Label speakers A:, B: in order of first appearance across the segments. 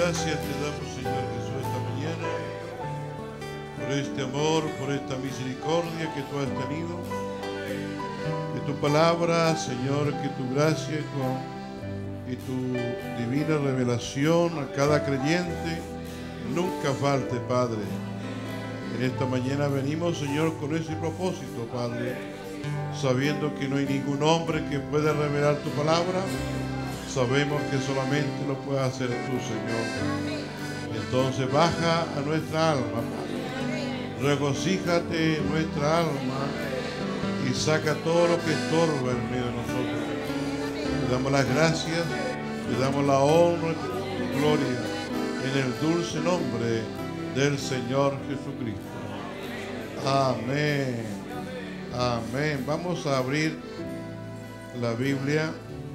A: Gracias te damos, Señor Jesús, esta mañana, por este amor, por esta misericordia que tú has tenido. Que tu palabra, Señor, que tu gracia y tu divina revelación a cada creyente nunca falte, Padre. En esta mañana venimos, Señor, con ese propósito, Padre, sabiendo que no hay ningún hombre que pueda revelar tu palabra. Sabemos que solamente lo puedes hacer tú, Señor. Entonces baja a nuestra alma, Padre. Regocíjate en nuestra alma y saca todo lo que estorba en medio de nosotros. Te damos las gracias, te damos la honra y tu gloria en el dulce nombre del Señor Jesucristo. Amén. Amén. Vamos a abrir la Biblia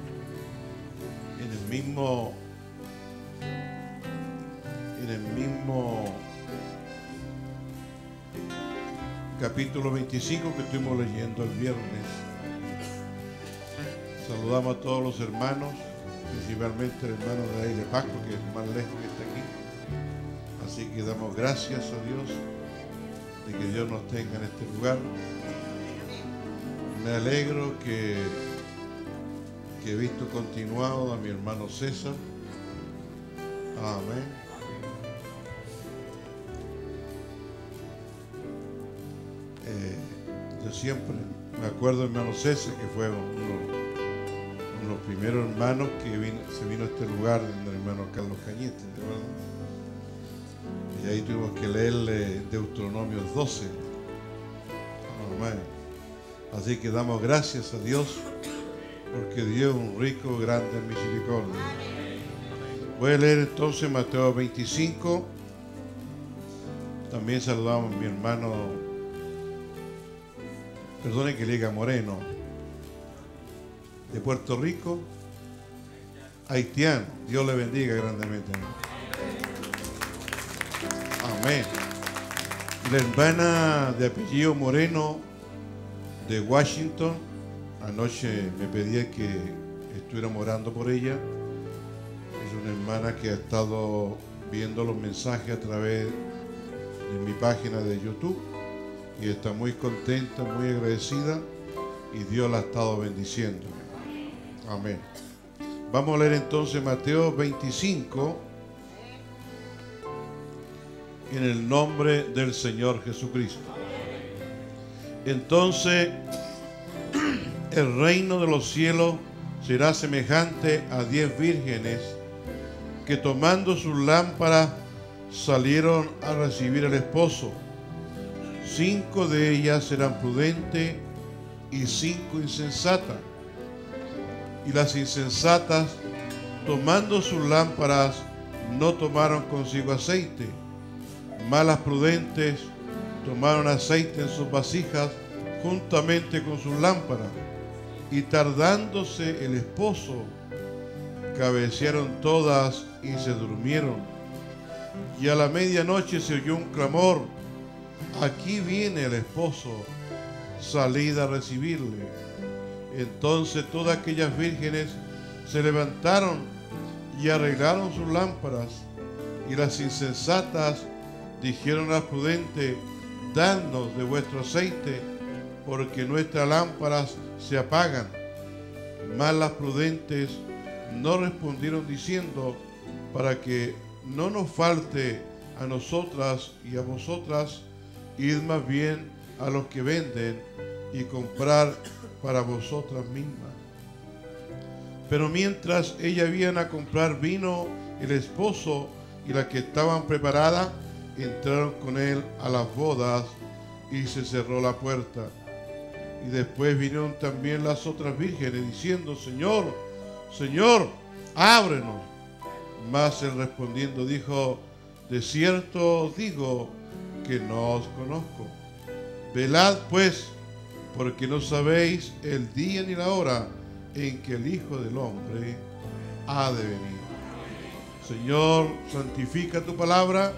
A: en el mismo capítulo 25 que estuvimos leyendo el viernes. Saludamos a todos los hermanos, principalmente el hermano de ahí de Paco, que es el más lejos que está aquí. Así que damos gracias a Dios de que Dios nos tenga en este lugar. Me alegro que he visto continuado a mi hermano César. Amén. Yo siempre me acuerdo de hermano César, que fue uno de los primeros hermanos que se vino a este lugar, del hermano Carlos Cañete, ¿verdad? Y ahí tuvimos que leerle Deuteronomio 12. Amén. Así que damos gracias a Dios, porque Dios es un rico, grande en misericordia. Voy a leer entonces Mateo 25. También saludamos a mi hermano, perdone que le diga Moreno, de Puerto Rico, haitiano. Dios le bendiga grandemente. Amén. La hermana de apellido Moreno de Washington, anoche me pedía que estuviéramos orando por ella. Es una hermana que ha estado viendo los mensajes a través de mi página de YouTube y está muy contenta, muy agradecida, y Dios la ha estado bendiciendo. Amén. Vamos a leer entonces Mateo 25 en el nombre del Señor Jesucristo. Entonces el reino de los cielos será semejante a 10 vírgenes que, tomando sus lámparas, salieron a recibir al esposo. 5 de ellas eran prudentes y 5 insensatas. Y las insensatas, tomando sus lámparas, no tomaron consigo aceite. Mas las prudentes tomaron aceite en sus vasijas juntamente con sus lámparas. Y tardándose el esposo, cabecearon todas y se durmieron. Y a la medianoche se oyó un clamor: aquí viene el esposo, salid a recibirle. Entonces todas aquellas vírgenes se levantaron y arreglaron sus lámparas. Y las insensatas dijeron a las prudentes: dadnos de vuestro aceite, porque nuestras lámparas se apagan. Mas las prudentes no respondieron diciendo: para que no nos falte a nosotras y a vosotras, id más bien a los que venden y comprar para vosotras mismas. Pero mientras ellas iban a comprar vino, el esposo y las que estaban preparadas entraron con él a las bodas y se cerró la puerta. Y después vinieron también las otras vírgenes diciendo: Señor, Señor, ábrenos. Mas él respondiendo dijo: de cierto os digo que no os conozco. Velad pues, porque no sabéis el día ni la hora en que el Hijo del Hombre ha de venir. Señor, santifica tu palabra.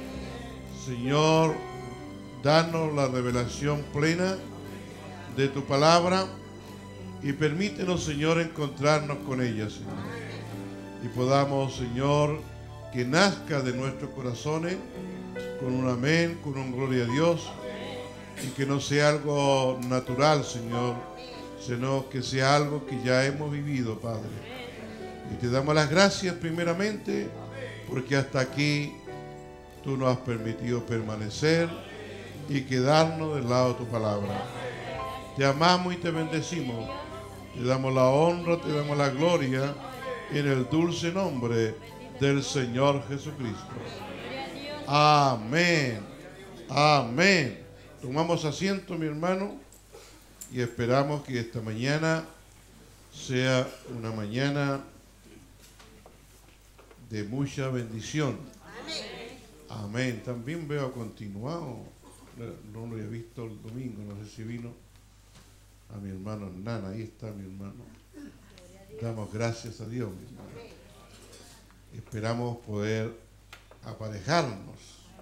A: Señor, danos la revelación plena de tu palabra y permítenos, Señor, encontrarnos con ella, Señor. Y podamos, Señor, que nazca de nuestros corazones con un amén, con un gloria a Dios, y que no sea algo natural, Señor, sino que sea algo que ya hemos vivido, Padre. Y te damos las gracias primeramente porque hasta aquí tú nos has permitido permanecer y quedarnos del lado de tu palabra. Te amamos y te bendecimos. Te damos la honra, te damos la gloria en el dulce nombre del Señor Jesucristo. Amén. Amén. Tomamos asiento, mi hermano, y esperamos que esta mañana sea una mañana de mucha bendición. Amén. También veo continuado, no lo había visto el domingo, no sé si vino a mi hermano Hernán. Ahí está mi hermano. Damos gracias a Dios, mi hermano. Esperamos poder aparejarnos.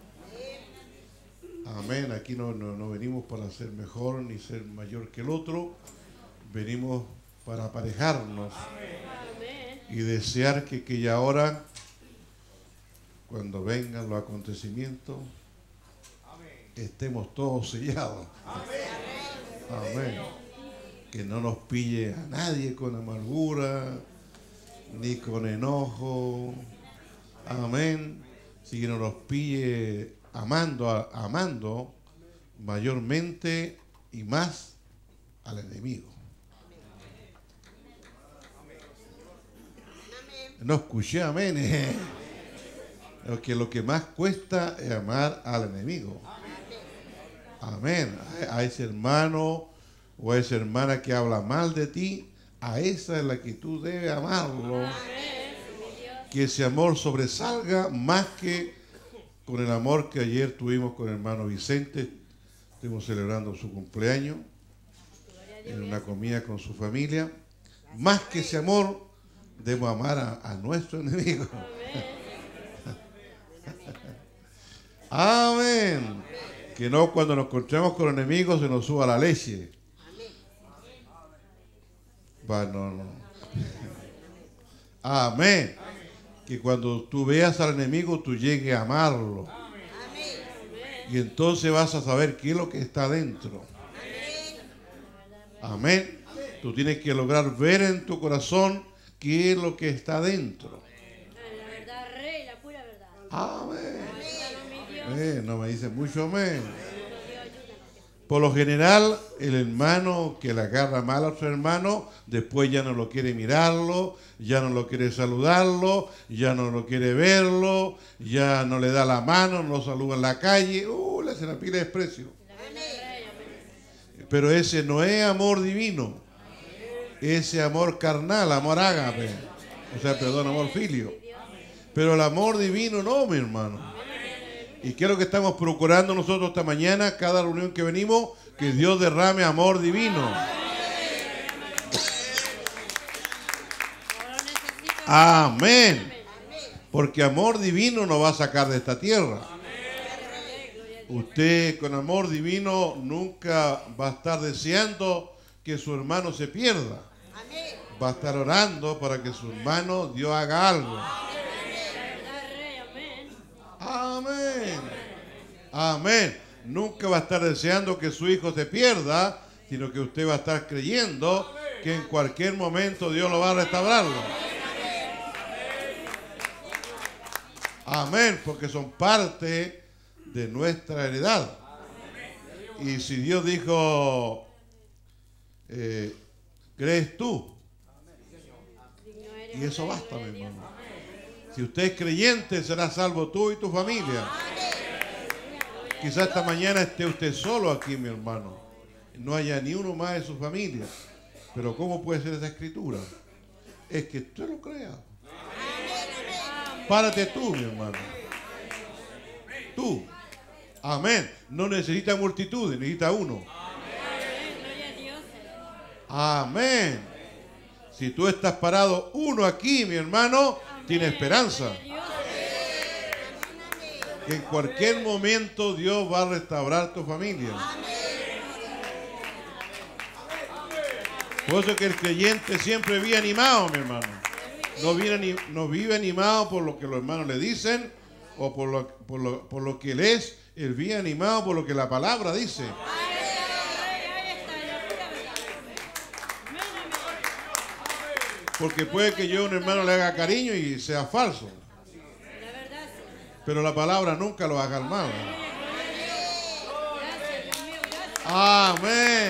A: Amén. Aquí no venimos para ser mejor ni ser mayor que el otro. Venimos para aparejarnos y desear que aquella hora, cuando vengan los acontecimientos, estemos todos sellados. Amén. Que no nos pille a nadie con amargura ni con enojo. Amén. Si que no nos pille amando mayormente y más al enemigo. No escuché amén. Porque lo que más cuesta es amar al enemigo. Amén. A ese hermano o a esa hermana que habla mal de ti, a esa es la que tú debes amarlo. Que ese amor sobresalga más que con el amor que ayer tuvimos con el hermano Vicente. Estuvimos celebrando su cumpleaños en una comida con su familia. Más que ese amor, debemos amar a nuestro enemigo. Amén. Que no cuando nos encontramos con enemigos se nos suba la leche. No. Amén. Que cuando tú veas al enemigo, tú llegues a amarlo. Y entonces vas a saber qué es lo que está dentro. Amén. Tú tienes que lograr ver en tu corazón qué es lo que está dentro.
B: La verdad, Rey, la pura verdad.
A: Amén. No me dice mucho amén. Por lo general, el hermano que le agarra mal a otro hermano, después ya no lo quiere mirarlo, ya no lo quiere saludarlo, ya no lo quiere verlo, ya no le da la mano, no lo saluda en la calle, le hace una pila de desprecio. Pero ese no es amor divino, ese amor carnal, amor ágape, amor filio. Pero el amor divino no, mi hermano. ¿Y qué es lo que estamos procurando nosotros esta mañana? Cada reunión que venimos, que Dios derrame amor divino. Amén. Porque amor divino nos va a sacar de esta tierra. Usted con amor divino nunca va a estar deseando que su hermano se pierda. Va a estar orando para que su hermano Dios haga algo. Amén. Amén. Nunca va a estar deseando que su hijo se pierda, sino que usted va a estar creyendo que en cualquier momento Dios lo va a restaurarlo. Amén, porque son parte de nuestra heredad. Y si Dios dijo, ¿crees tú? Y eso basta, mi hermano. Si usted es creyente, será salvo tú y tu familia. Quizás esta mañana esté usted solo aquí, mi hermano. No haya ni uno más de su familia. Pero ¿cómo puede ser esa escritura? Es que usted lo crea. Párate tú, mi hermano. Tú. Amén. No necesita multitudes, necesita uno. Amén. Si tú estás parado uno aquí, mi hermano, tiene esperanza. Que en cualquier momento Dios va a restaurar tu familia. Por eso que el creyente siempre vive animado, mi hermano. No vive animado por lo que los hermanos le dicen o por lo que él es. Él vive animado por lo que la palabra dice. Porque puede que yo a un hermano le haga cariño y sea falso. Pero la palabra nunca lo haga mal. Amén.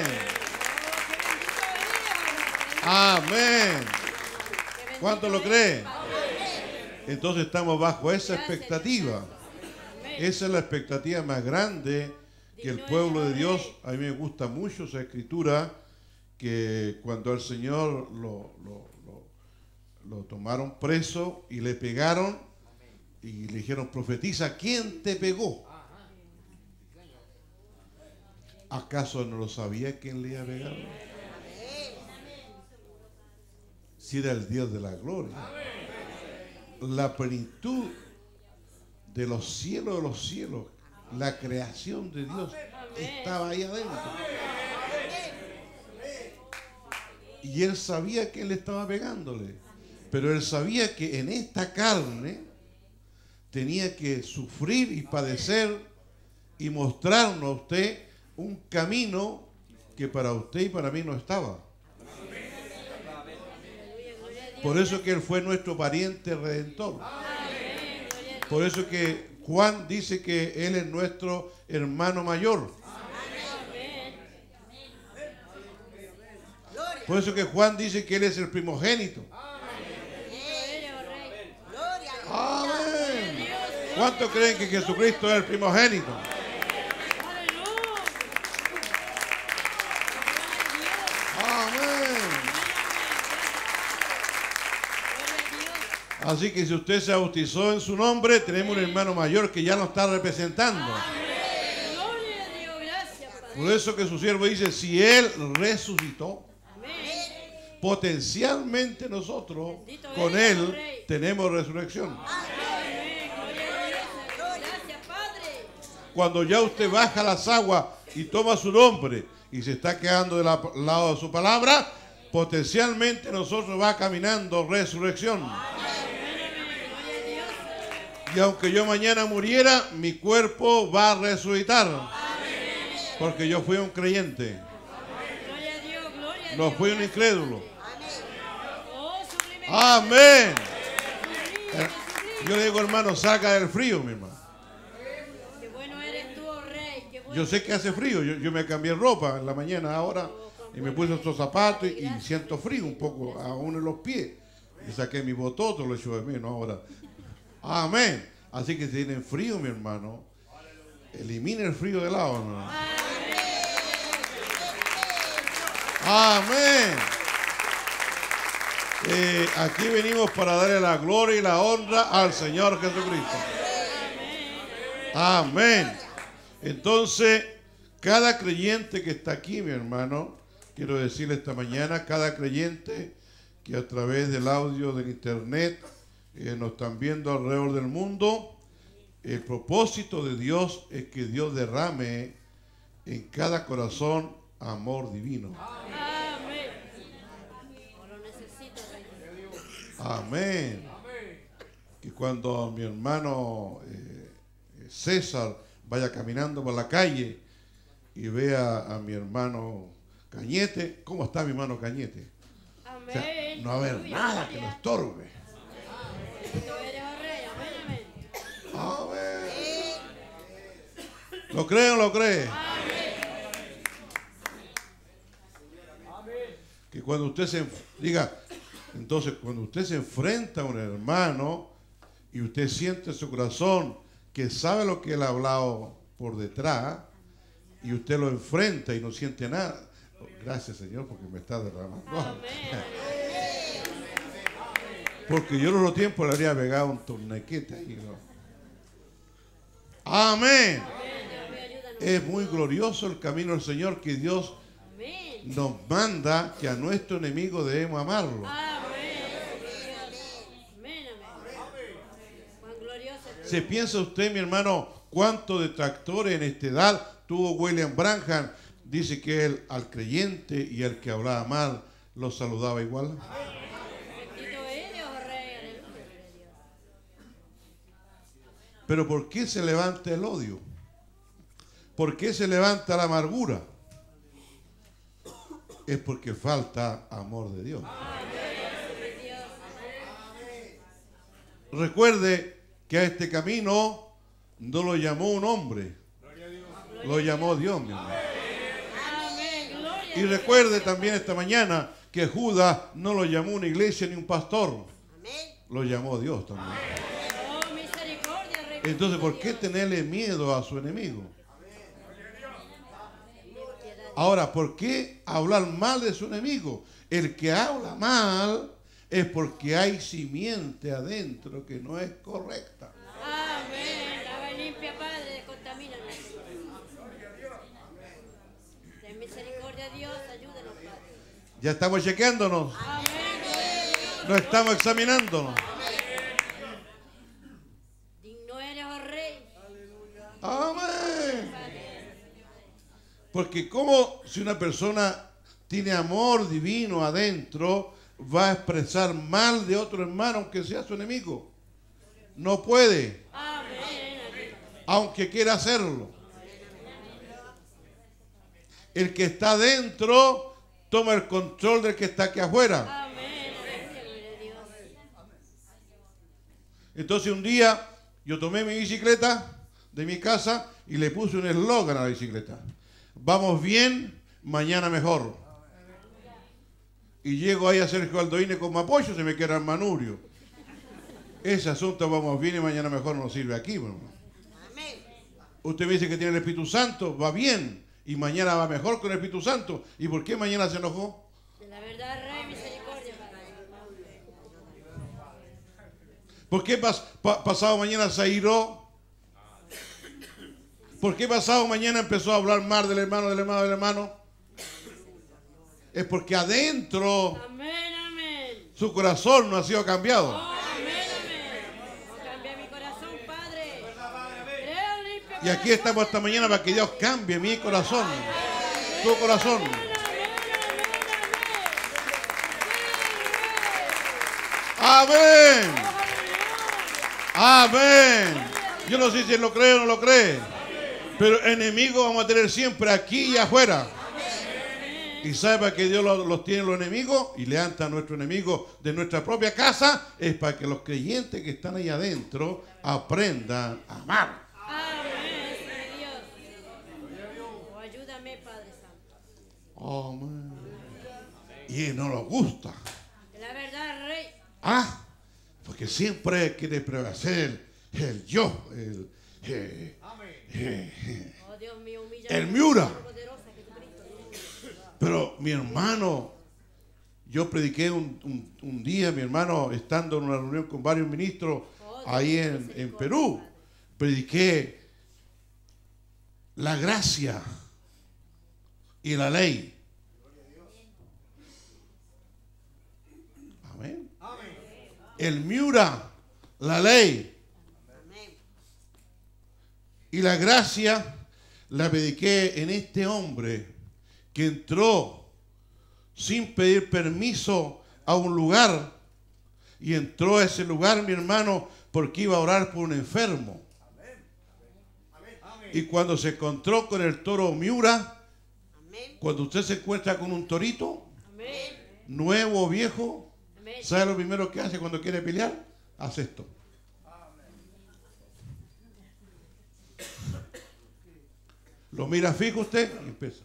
A: Amén. ¿Cuánto lo cree? Entonces estamos bajo esa expectativa. Esa es la expectativa más grande que el pueblo de Dios. A mí me gusta mucho esa escritura, que cuando al Señor lo tomaron preso y le pegaron y le dijeron: profetiza, ¿quién te pegó? ¿Acaso no lo sabía quién le iba a pegar? Si era el Dios de la gloria. La plenitud de los cielos, la creación de Dios estaba ahí adentro. Y él sabía que él estaba pegándole, pero él sabía que en esta carne tenía que sufrir y padecer y mostrarnos a usted un camino que para usted y para mí no estaba. Por eso que él fue nuestro pariente redentor. Por eso que Juan dice que él es nuestro hermano mayor. Por eso que Juan dice que él es el primogénito. Amén. ¿Cuántos creen que Jesucristo es el primogénito? Así que si usted se bautizó en su nombre, tenemos un hermano mayor que ya nos está representando. Por eso que su siervo dice: si él resucitó, potencialmente nosotros con él tenemos resurrección. Cuando ya usted baja las aguas y toma su nombre y se está quedando del lado de su palabra, potencialmente nosotros va caminando resurrección. Y aunque yo mañana muriera, mi cuerpo va a resucitar. Porque yo fui un creyente. No fui un incrédulo. Amén. Yo le digo, hermano, saca del frío, mi hermano. Yo sé que hace frío. Yo me cambié ropa en la mañana ahora y me puse estos zapatos y siento frío un poco, aún en los pies. Y saqué mi bototo, lo echo de menos ahora. Amén. Así que si tienen frío, mi hermano, elimine el frío de lado, hermano. Amén. Aquí venimos para darle la gloria y la honra al Señor Jesucristo. Amén. Entonces, cada creyente que está aquí, mi hermano, quiero decirle esta mañana, cada creyente que a través del audio del internet nos están viendo alrededor del mundo, el propósito de Dios es que Dios derrame en cada corazón amor divino.
B: Amén.
A: Amén. Que cuando mi hermano César vaya caminando por la calle y vea a mi hermano Cañete, ¿cómo está mi hermano Cañete?
B: Amén.
A: O sea, no va a haber nada que lo estorbe. Amén. ¿Lo cree o no lo cree? Que cuando usted entonces cuando usted se enfrenta a un hermano y usted siente en su corazón que sabe lo que él ha hablado por detrás y usted lo enfrenta y no siente nada. Gracias, Señor, porque me está derramando. Porque yo en otro tiempo le habría pegado un torniquete ahí, ¿no? Amén. Es muy glorioso el camino del Señor, que Dios nos manda que a nuestro enemigo debemos amarlo. ¿Se piensa usted, mi hermano, cuántos detractores en esta edad tuvo William Branham? Dice que él al creyente y al que hablaba mal lo saludaba igual. Pero ¿por qué se levanta el odio? ¿Por qué se levanta la amargura? Es porque falta amor de Dios. Recuerde que a este camino no lo llamó un hombre, lo llamó Dios, mi hermano. Y recuerde también esta mañana que Judas no lo llamó una iglesia ni un pastor, lo llamó Dios también. Entonces, ¿por qué tenerle miedo a su enemigo? Ahora, ¿por qué hablar mal de su enemigo? El que habla mal es porque hay simiente adentro que no es correcta.
B: Amén. Lava y limpia, Padre, descontamínanos. Ten misericordia, Dios, ayúdanos, Padre.
A: Ya estamos chequeándonos.
B: Amén.
A: No estamos examinándonos.
B: Digno eres, oh Rey.
A: Amén. Porque como si una persona tiene amor divino adentro, va a expresar mal de otro hermano aunque sea su enemigo. No puede.
B: Amén.
A: Aunque quiera hacerlo. El que está adentro toma el control del que está aquí afuera.
B: Amén. Dios.
A: Entonces un día yo tomé mi bicicleta de mi casa y le puse un eslogan a la bicicleta. Vamos bien, mañana mejor. Y llego ahí a Sergio Aldoine con Mapocho, se me queda el manurio. Ese asunto, vamos bien y mañana mejor, no sirve aquí. Bueno. Usted me dice que tiene el Espíritu Santo, va bien, y mañana va mejor con el Espíritu Santo. ¿Y por qué mañana se enojó?
B: De la verdad, Rey, misericordia, Padre.
A: ¿Por qué pasado mañana se airó? ¿Por qué pasado mañana empezó a hablar mal del hermano, del hermano, del hermano? Es porque adentro
B: Amén.
A: su corazón no ha sido cambiado.
B: Amén. No cambia mi corazón, Padre. Creo limpio.
A: Y aquí estamos esta mañana para que Dios cambie mi corazón, tu corazón. Amén. Amén. Yo no sé si él lo cree o no lo cree, pero enemigos vamos a tener siempre aquí y afuera. Y sabe que Dios los tiene los enemigos y levanta a nuestro enemigo de nuestra propia casa, es para que los creyentes que están ahí adentro aprendan a amar.
B: Amén, Dios. Oh, ayúdame, Padre Santo.
A: Amén. Y no nos gusta.
B: La verdad, Rey.
A: Porque siempre quiere prevalecer el yo,
B: Oh, Dios mío, humilla.
A: el Miura. Pero mi hermano, yo prediqué un día, mi hermano, estando en una reunión con varios ministros ahí en Perú, prediqué la gracia y la ley. Amén. El Miura, la ley y la gracia la prediqué en este hombre que entró sin pedir permiso a un lugar y entró a ese lugar, mi hermano, porque iba a orar por un enfermo. Y cuando se encontró con el toro Miura, cuando usted se encuentra con un torito, nuevo o viejo, ¿sabe lo primero que hace cuando quiere pelear? Hace esto. Lo mira fijo usted y empieza.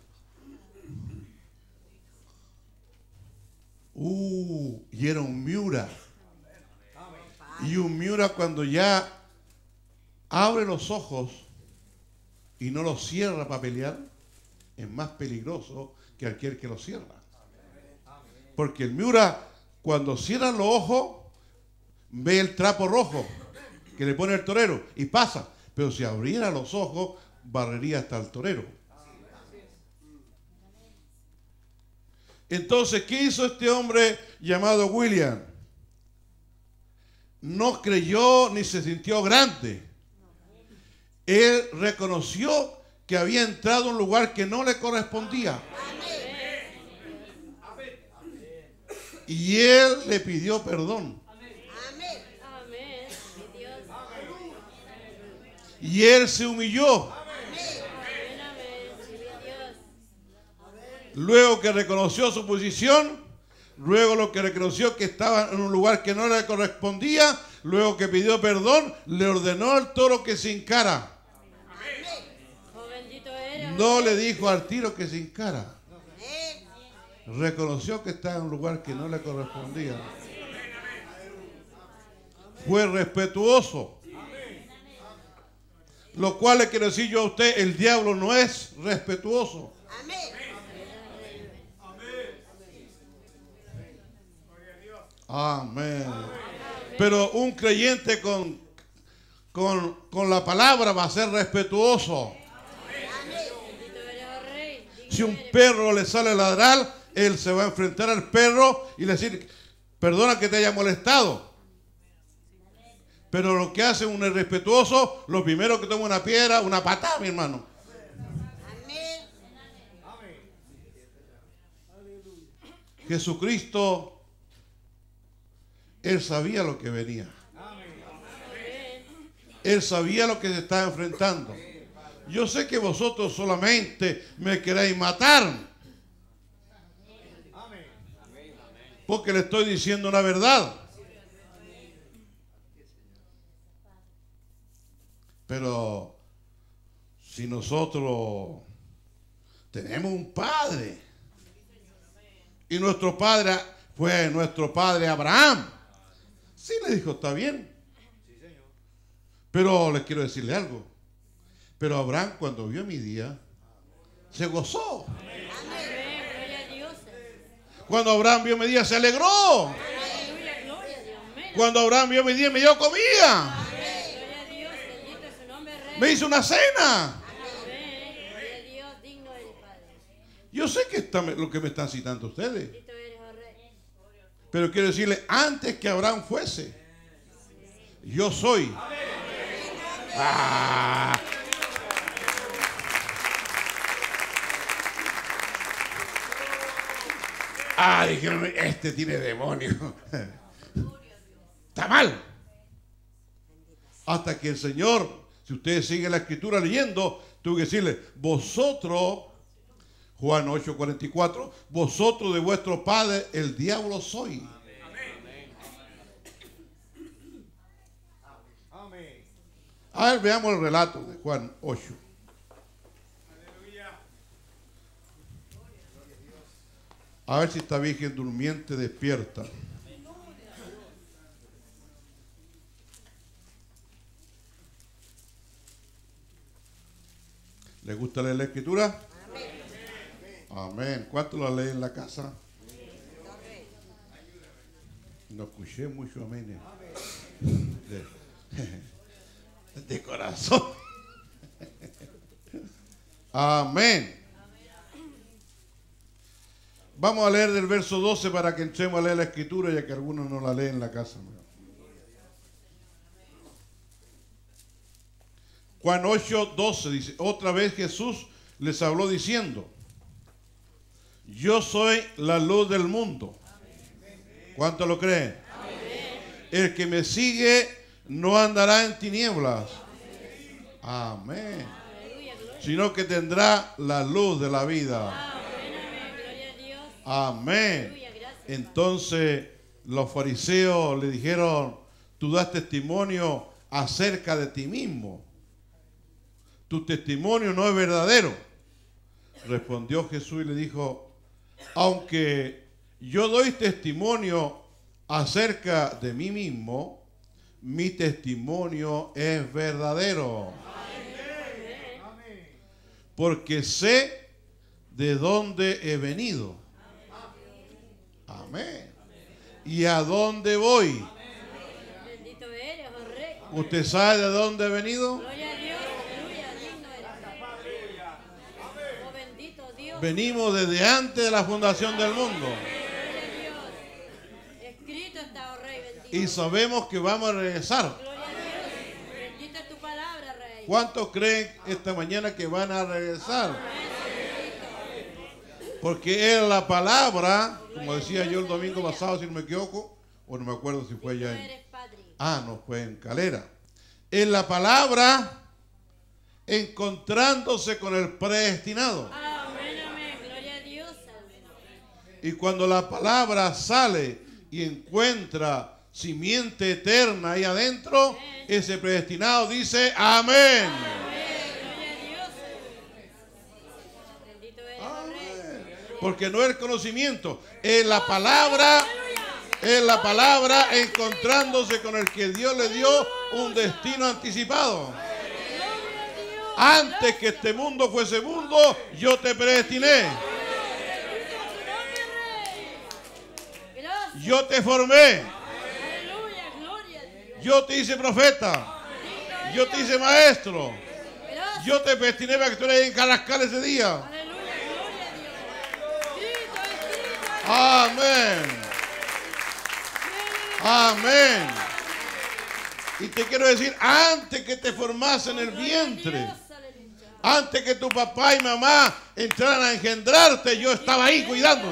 A: Y era un Miura. Y un Miura cuando ya abre los ojos y no los cierra para pelear, es más peligroso que aquel que los cierra. Porque el Miura, cuando cierra los ojos, ve el trapo rojo que le pone el torero y pasa. Pero si abriera los ojos, barrería hasta el torero. Entonces, ¿qué hizo este hombre llamado William? No creyó ni se sintió grande. Él reconoció que había entrado a un lugar que no le correspondía. Y él le pidió perdón. Y él se humilló.
B: Amén, amén. Sí, Dios.
A: Luego que reconoció su posición, luego lo que reconoció que estaba en un lugar que no le correspondía, luego que pidió perdón, le ordenó al toro que se hincara.
B: Oh, bendito eres.
A: No le dijo al tiro que se hincara. Reconoció que estaba en un lugar que no le correspondía. Fue respetuoso. Lo cual le quiero decir yo a usted, el diablo no es respetuoso. Amén. Pero un creyente con la palabra va a ser respetuoso.
B: Bendito eres, oh Rey.
A: Si un perro le sale a ladrar, él se va a enfrentar al perro y le decir, perdona que te haya molestado. Pero lo que hace un irrespetuoso, lo primero que toma una piedra, una patada, mi hermano. Jesucristo, él sabía lo que venía. Él sabía lo que se estaba enfrentando. Yo sé que vosotros solamente me queréis matar, porque le estoy diciendo una verdad. Pero si nosotros tenemos un padre, y nuestro padre fue nuestro padre Abraham, sí le dijo, está bien. Pero les quiero decirle algo. Pero Abraham, cuando vio mi día, se gozó.
B: Amén. Gloria a Dios.
A: Cuando Abraham vio mi día, se alegró.
B: Aleluya, gloria a Dios. Amén.
A: Cuando Abraham vio mi día, me dio comida.
B: Gloria a Dios. Bendito es su nombre, Rey.
A: Me hizo una cena.
B: Amén. Gloria a Dios. Digno eres, Padre.
A: Yo sé que está lo que me están citando ustedes.
B: Bendito eres, oh Rey.
A: Pero quiero decirle, antes que Abraham fuese, yo soy. Ah. Ah, dijeron, este tiene demonio. Está mal. Hasta que el Señor, si ustedes siguen la escritura leyendo, tuvo que decirle, vosotros, Juan 8:44, vosotros de vuestro padre el diablo sois. A ver, veamos el relato de Juan 8. A ver si esta virgen durmiente despierta. ¿Les gusta leer la escritura? Amén. ¿Cuántos la leen en la casa? No escuché mucho amén. De corazón. Amén. Vamos a leer del verso 12 para que entremos a leer la escritura, ya que algunos no la leen en la casa. Juan 8:12 dice, otra vez Jesús les habló diciendo, yo soy la luz del mundo. ¿Cuánto lo creen? El que me sigue no andará en tinieblas. Amén. Sino que tendrá la luz de la vida. Amén. Entonces los fariseos le dijeron, tú das testimonio acerca de ti mismo. Tu testimonio no es verdadero. Respondió Jesús y le dijo, aunque yo doy testimonio acerca de mí mismo, mi testimonio es verdadero. Porque sé de dónde he venido. Amén. ¿Y a dónde voy?
B: Bendito eres, oh Rey.
A: ¿Usted sabe de dónde he venido?
B: Gloria a Dios. Aleluya. Digno eres. Oh, bendito Dios.
A: Venimos desde antes de la fundación del mundo.
B: Gloria a Dios. Escrito está, oh Rey. Bendito.
A: Y sabemos que vamos a regresar.
B: Gloria a Dios. Bendita es tu palabra, Rey.
A: ¿Cuántos creen esta mañana que van a regresar? Porque es la palabra, como decía yo el domingo pasado, si no me equivoco, o no me acuerdo si fue ya en...
B: Eres Padre.
A: Ah, no, fue en Calera. Es la palabra encontrándose con el predestinado.
B: Amén, amén. Gloria a Dios.
A: Y cuando la palabra sale y encuentra simiente eterna ahí adentro, ese predestinado dice amén.
B: Amén. Gloria a Dios. Bendito eres, oh Rey.
A: Porque no es el conocimiento, es la palabra. Es la palabra encontrándose con el que Dios le dio un destino anticipado. Antes que este mundo fuese mundo, yo te predestiné. Yo te formé. Yo te hice profeta. Yo te hice maestro. Yo te predestiné para que tú eres en Carrascal ese día. Amén. Amén. Y te quiero decir, antes que te formase en el vientre, antes que tu papá y mamá entraran a engendrarte, yo estaba ahí cuidándote.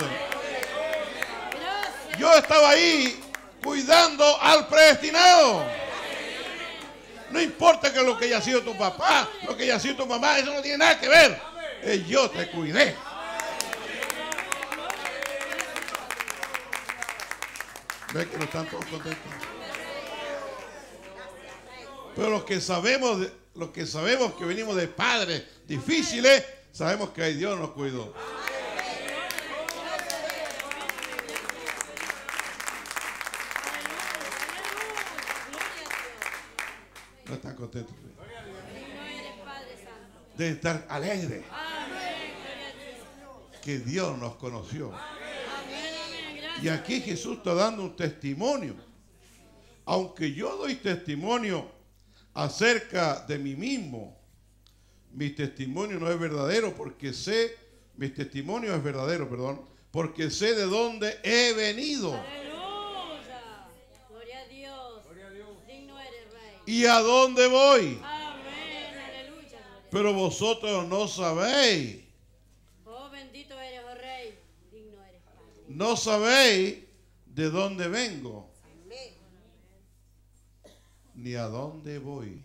A: Yo estaba ahí cuidando al predestinado. No importa que lo que haya sido tu papá, lo que haya sido tu mamá, eso no tiene nada que ver. Yo te cuidé. ¿Ves que no están todos contentos? Pero los que sabemos que venimos de padres difíciles, sabemos que Dios nos cuidó. No están contentos. Deben estar alegres. Que Dios nos conoció. Y aquí Jesús está dando un testimonio. Aunque yo doy testimonio acerca de mí mismo, mi testimonio no es verdadero porque sé, mi testimonio es verdadero, perdón, porque sé de dónde he venido.
B: Aleluya. Gloria a Dios. Digno eres, Rey.
A: Y a dónde voy.
B: Amén. Aleluya.
A: Pero vosotros no sabéis.
B: Oh, bendito eres, oh Rey. Digno eres, Padre.
A: No sabéis de dónde vengo. Ni a dónde voy.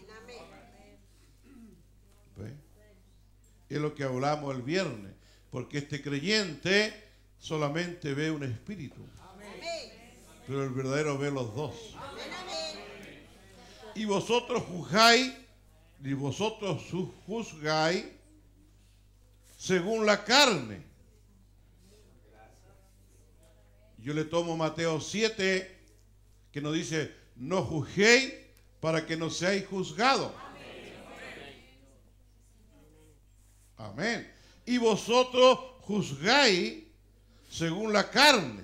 A: ¿Ve? Es lo que hablamos el viernes. Porque este creyente solamente ve un espíritu. Pero el verdadero ve los dos. Y vosotros juzgáis según la carne. Yo le tomo Mateo 7, que nos dice: no juzguéis para que no seáis juzgados. Amén. Y vosotros juzgáis según la carne.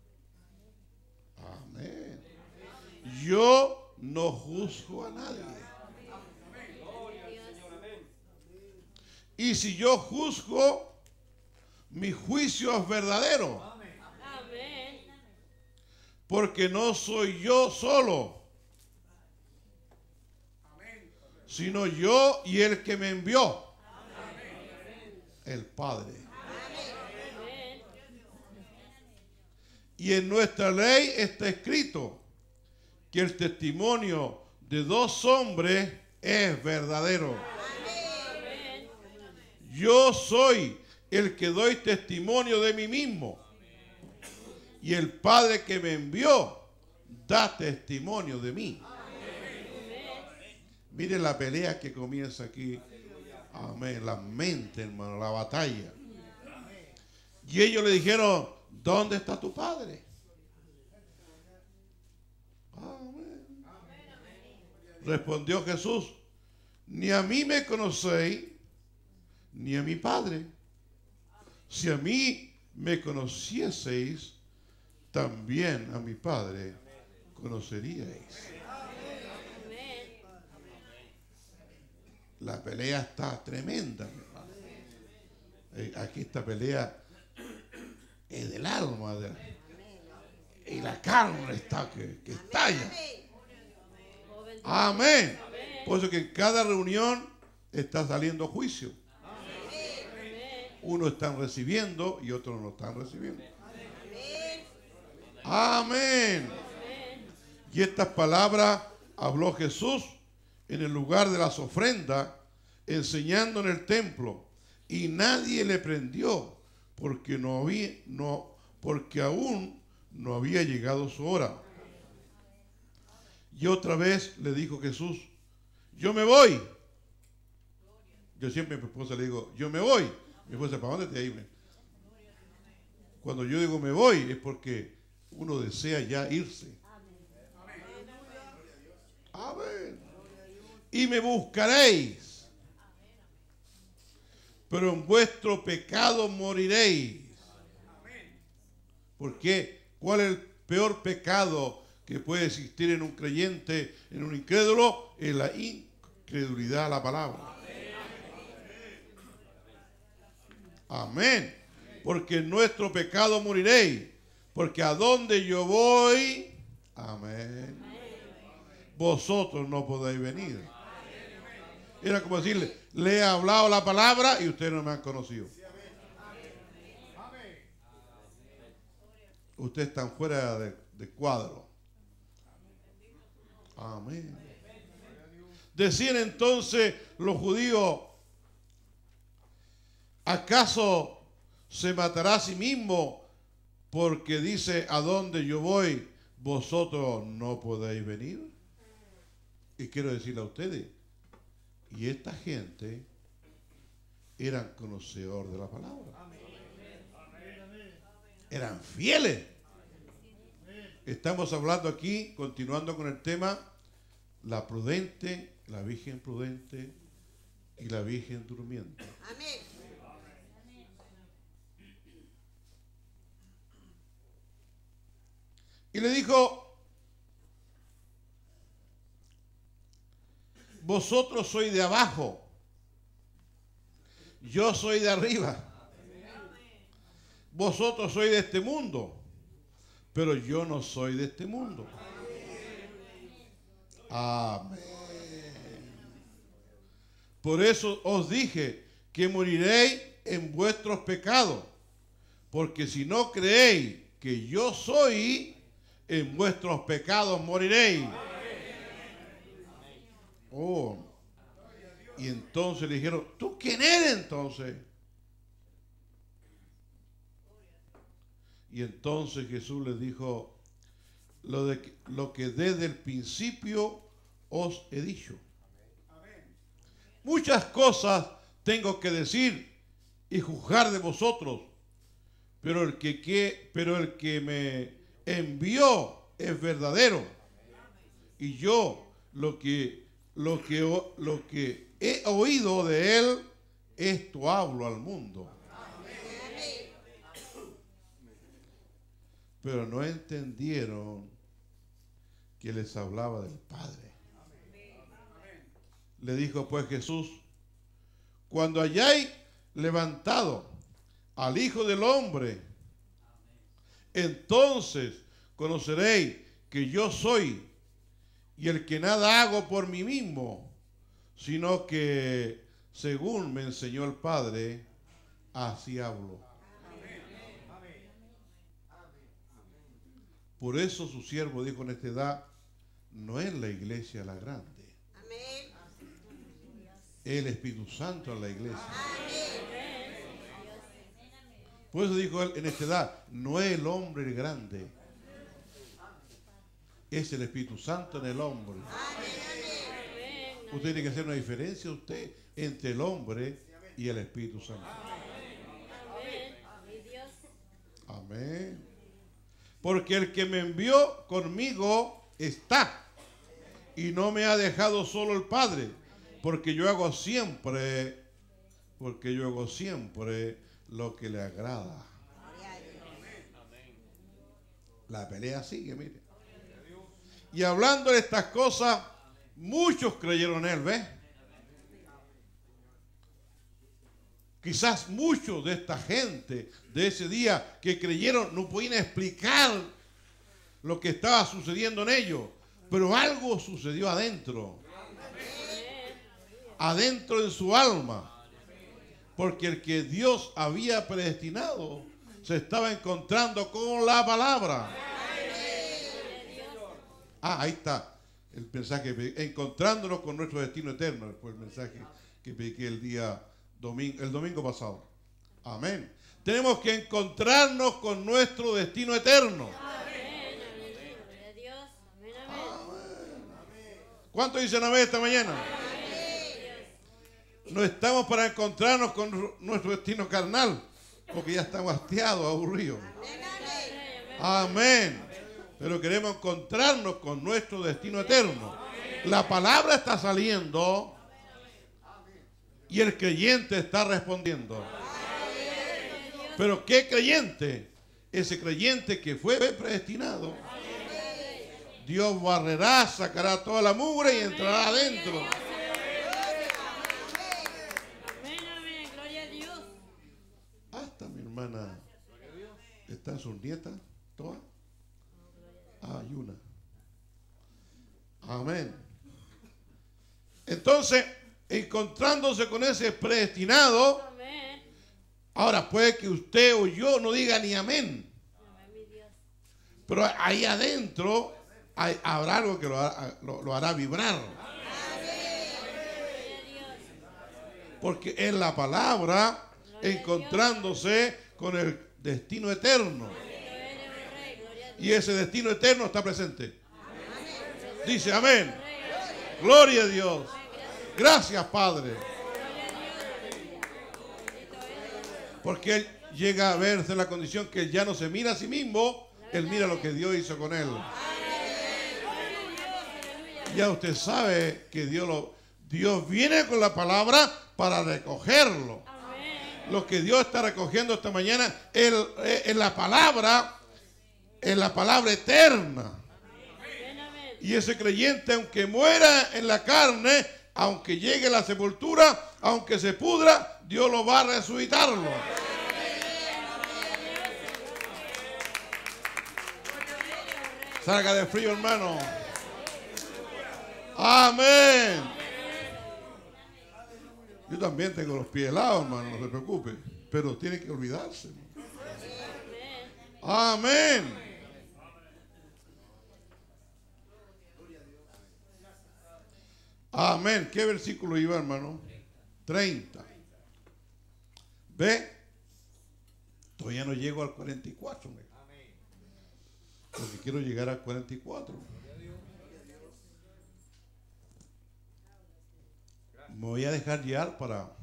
A: Amén. Yo no juzgo a nadie. Y si yo juzgo, mi juicio es verdadero. Porque no soy yo solo, sino yo y el que me envió, el Padre. Y en nuestra ley está escrito que el testimonio de dos hombres es verdadero. Yo soy el que doy testimonio de mí mismo. Y el Padre que me envió da testimonio de mí. Miren la pelea que comienza aquí. Amén. La mente, hermano, la batalla. Y ellos le dijeron: ¿dónde está tu Padre? Amén. Respondió Jesús: ni a mí me conocéis, ni a mi Padre. Si a mí me conocieseis, también a mi Padre conoceríais. La pelea está tremenda, mi hermano. Aquí esta pelea es del alma. Y la carne está que estalla. Amén. Por eso que en cada reunión está saliendo juicio. Unos están recibiendo y otros no están recibiendo. Amén. Y estas palabras habló Jesús en el lugar de las ofrendas, enseñando en el templo, y nadie le prendió, porque porque aún no había llegado su hora. Y otra vez le dijo Jesús: yo me voy. Yo siempre a mi esposa le digo: yo me voy. Mi esposa: ¿para dónde te ibas? Cuando yo digo me voy es porque uno desea ya irse. Amén. Y me buscaréis, pero en vuestro pecado moriréis. ¿Por qué? ¿Cuál es el peor pecado que puede existir en un creyente, en un incrédulo? Es la incredulidad a la palabra. Amén. Porque en nuestro pecado moriréis. Porque a donde yo voy, amén, vosotros no podéis venir. Era como decirle: le he hablado la palabra y ustedes no me han conocido. Ustedes están fuera de cuadro. Amén. Decían entonces los judíos: ¿acaso se matará a sí mismo porque dice: a donde yo voy, vosotros no podéis venir? Y quiero decirle a ustedes, y esta gente eran conocedores de la palabra. Eran fieles. Estamos hablando aquí, continuando con el tema, la prudente, la virgen prudente y la virgen durmiente. Amén. Y le dijo: vosotros sois de abajo, yo soy de arriba. Vosotros sois de este mundo, pero yo no soy de este mundo. Amén. Por eso os dije que moriréis en vuestros pecados, porque si no creéis que yo soy, en vuestros pecados moriréis. Oh. Y entonces le dijeron: ¿tú quién eres entonces? Y entonces Jesús les dijo: lo que desde el principio os he dicho. Muchas cosas tengo que decir y juzgar de vosotros, pero el que me envió es verdadero, y yo lo que he oído de él, esto hablo al mundo. Pero no entendieron que les hablaba del Padre. Le dijo pues Jesús: cuando hayáis levantado al Hijo del Hombre, entonces conoceréis que yo soy, y el que nada hago por mí mismo, sino que según me enseñó el Padre, así hablo. Por eso su siervo dijo en esta edad: no es la iglesia la grande, es el Espíritu Santo en la iglesia. Por eso dijo él en esta edad: no es el hombre el grande, es el Espíritu Santo en el hombre. Usted tiene que hacer una diferencia entre el hombre y el Espíritu Santo. Amén. Porque el que me envió conmigo está, y no me ha dejado solo el Padre, porque yo hago siempre lo que le agrada. La pelea sigue, mire. Y hablando de estas cosas, muchos creyeron en él, ¿ves? Quizás muchos de esta gente de ese día que creyeron no podían explicar lo que estaba sucediendo en ellos, pero algo sucedió adentro. Adentro en su alma. Porque el que Dios había predestinado se estaba encontrando con la palabra. Ahí está el mensaje. Encontrándonos con nuestro destino eterno. Después el mensaje que prediqué el domingo pasado. Amén. Tenemos que encontrarnos con nuestro destino eterno.
B: Amén. Gloria a Dios. Amén, amén.
A: ¿Cuántos dicen amén esta mañana? No estamos para encontrarnos con nuestro destino carnal, porque ya estamos hastiados, aburridos. Amén. Pero queremos encontrarnos con nuestro destino eterno. La palabra está saliendo y el creyente está respondiendo. Pero ¿qué creyente? Ese creyente que fue predestinado. Dios barrerá, sacará toda la mugre y entrará adentro.
B: Amén, amén. Gloria a Dios.
A: Hasta mi hermana, ¿están sus nietas todas? Ah, hay una. Amén. Entonces, encontrándose con ese predestinado,
B: Amén.
A: ahora puede que usted o yo no diga ni amén,
B: Amén, mi Dios.
A: pero ahí adentro habrá algo que lo hará vibrar. Porque es la palabra encontrándose con el destino eterno. Y ese destino eterno está presente. Dice amén. Gloria a Dios. Gracias, Padre. Porque Él llega a verse en la condición que Él ya no se mira a sí mismo, Él mira lo que Dios hizo con Él. Ya usted sabe que Dios viene con la palabra para recogerlo. Lo que Dios está recogiendo esta mañana es la palabra eterna. Y ese creyente, aunque muera en la carne, aunque llegue a la sepultura, aunque se pudra, Dios lo va a resucitarlo. Salga de frío, hermano. Amén. Yo también tengo los pies helados, hermano, no se preocupe. Pero tiene que olvidarse. Amén. Amén. ¿Qué versículo iba, hermano? 30. ¿Ve? Todavía no llego al 44. Porque quiero llegar al 44. Me voy a dejar guiar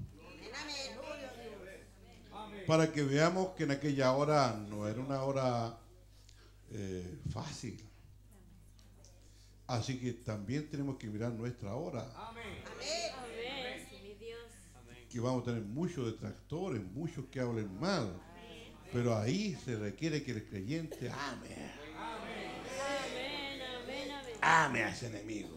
A: para que veamos que en aquella hora no era una hora fácil. Así que también tenemos que mirar nuestra hora. Que vamos a tener muchos detractores, muchos que hablen mal. Pero ahí se requiere que el creyente ame. Ame a ese enemigo.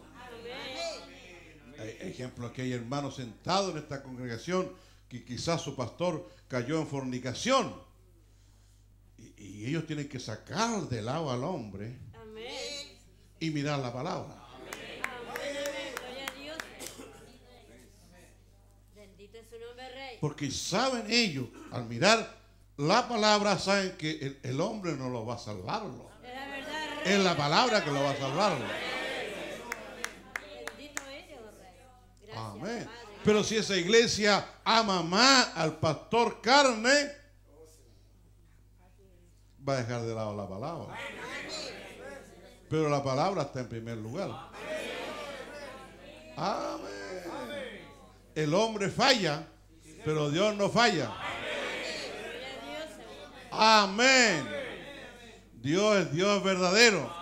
A: Ejemplo, aquí hay hermanos sentados en esta congregación que quizás su pastor cayó en fornicación. Y ellos tienen que sacar de lado al hombre. Y mirar la palabra. Porque saben ellos, al mirar la palabra, saben que el hombre no lo va a salvarlo. Es la palabra que lo va a salvarlo. Amén. Pero si esa iglesia ama más al pastor carne, va a dejar de lado la palabra. Pero la palabra está en primer lugar. Amén. El hombre falla, pero Dios no falla. Amén. Dios es Dios verdadero.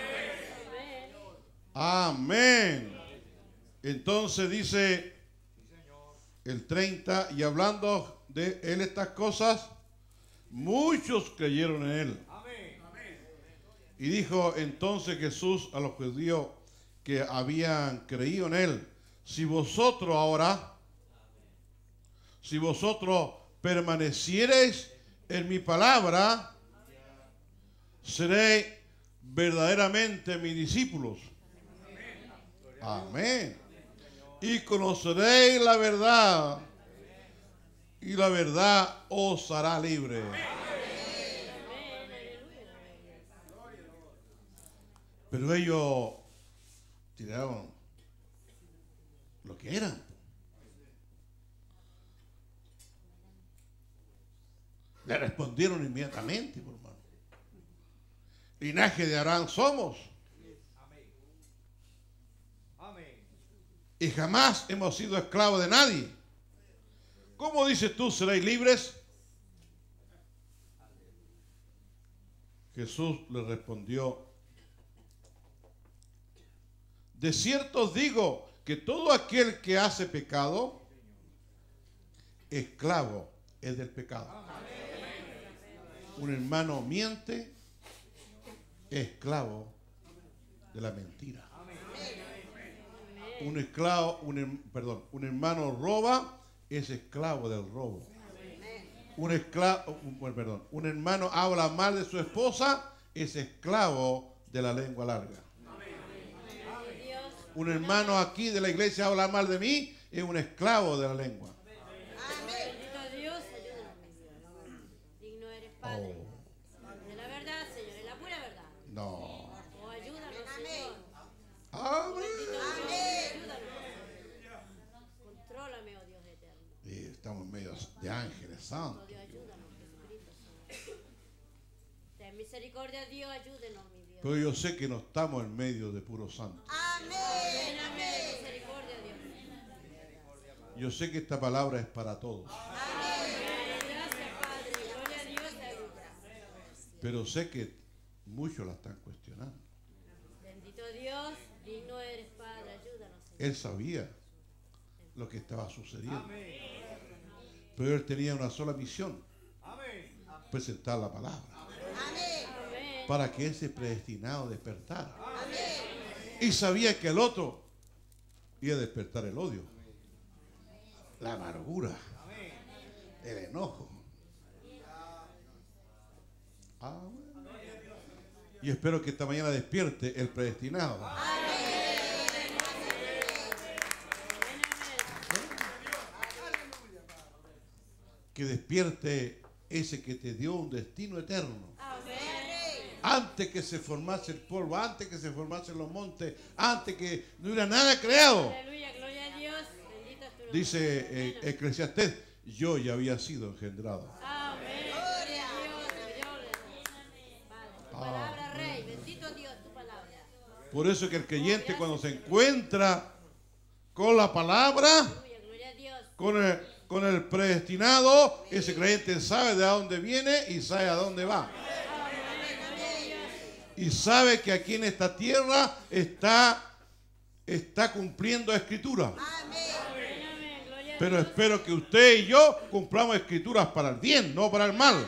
A: Amén. Entonces dice el 30, y hablando de él estas cosas, muchos creyeron en él. Y dijo entonces Jesús a los judíos que habían creído en él: si vosotros permaneciereis en mi palabra, seréis verdaderamente mis discípulos. Amén. Y conoceréis la verdad, y la verdad os hará libre. Pero ellos tiraron lo que eran. Le respondieron inmediatamente, por hermano. Linaje de Abraham somos. Y jamás hemos sido esclavos de nadie. ¿Cómo dices tú, seréis libres? Jesús le respondió: de cierto os digo que todo aquel que hace pecado, esclavo es del pecado. Un hermano miente, esclavo de la mentira. Un hermano roba, es esclavo del robo. Un hermano habla mal de su esposa, es esclavo de la lengua larga. Un hermano aquí de la iglesia habla mal de mí, es un esclavo de la lengua.
B: Bendito Dios, ayúdanos. Digno eres, Padre. De la verdad, Señor, es la pura verdad.
A: No.
B: Oh, ayúdanos, Señor.
A: Amén.
B: Bendito Dios, ayúdanos. Contrólame, oh Dios eterno.
A: Estamos en medio de ángeles
B: Oh
A: santos.
B: Dios, ayúdanos, Jesucristo Santo. Ten misericordia, Dios, ayúdenos, mi Dios.
A: Pero yo sé que no estamos en medio de puros santos.
B: Amén, amén. Misericordia, Dios.
A: Yo sé que esta palabra es para todos.
B: Gracias, Padre. Gloria a Dios, te ayuda.
A: Pero sé que muchos la están cuestionando.
B: Bendito Dios, digno eres, Padre. Ayúdanos, Señor.
A: Él sabía lo que estaba sucediendo. Pero él tenía una sola misión: presentar la palabra.
B: Amén.
A: Para que ese predestinado despertara. Y sabía que el otro iba a despertar el odio, la amargura, el enojo. Y espero que esta mañana despierte el predestinado. Que despierte ese que te dio un destino eterno. Antes que se formase el polvo, antes que se formasen los montes, antes que no hubiera nada creado.
B: Aleluya, gloria a Dios. Bendito es tu nombre.
A: Dice Eclesiastés: yo ya había sido engendrado.
B: Amén. Gloria a Dios. Padre, tu palabra, Rey. Bendito Dios, tu palabra.
A: Por eso que el creyente, cuando se encuentra con la palabra,
B: Aleluya, gloria a Dios.
A: con el predestinado, ese creyente sabe de dónde viene y sabe a dónde va. Y sabe que aquí en esta tierra está cumpliendo escritura. Pero espero que usted y yo cumplamos escrituras para el bien, no para el mal.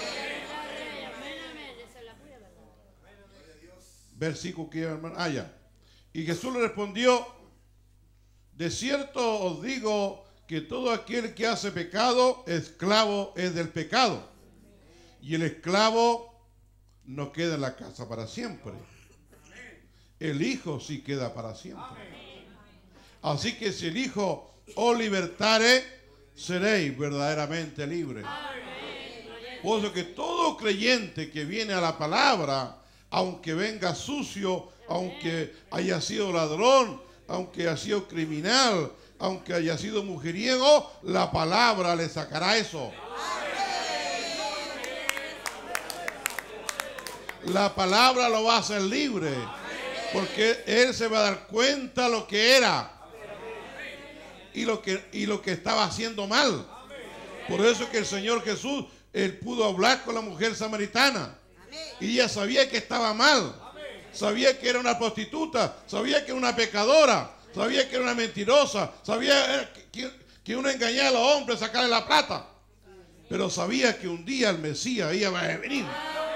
A: Versículo que hermano. Ya. Y Jesús le respondió: de cierto os digo que todo aquel que hace pecado, esclavo es del pecado. Y el esclavo no queda en la casa para siempre. El Hijo sí queda para siempre. Así que si el Hijo os libertare, seréis verdaderamente libres. Por eso que todo creyente que viene a la palabra, aunque venga sucio, aunque haya sido ladrón, aunque haya sido criminal, aunque haya sido mujeriego, la palabra le sacará eso. La palabra lo va a hacer libre, porque él se va a dar cuenta lo que era y lo que estaba haciendo mal. Por eso que el Señor Jesús, él pudo hablar con la mujer samaritana y ella sabía que estaba mal, sabía que era una prostituta, sabía que era una pecadora, sabía que era una mentirosa, sabía que uno engañaba a los hombres, sacarle la plata, pero sabía que un día el Mesías iba a venir.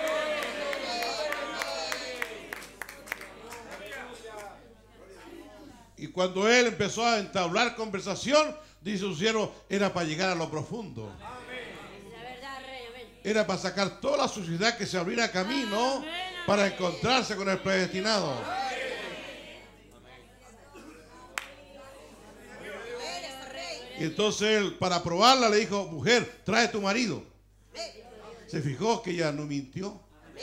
A: Y cuando él empezó a entablar conversación, dice su siervo, era para llegar a lo profundo.
B: La verdad, Rey, amén.
A: Era para sacar toda la suciedad, que se abriera camino para encontrarse con el predestinado. Y entonces él, para probarla, le dijo: mujer, trae tu marido. Se fijó que ella no mintió.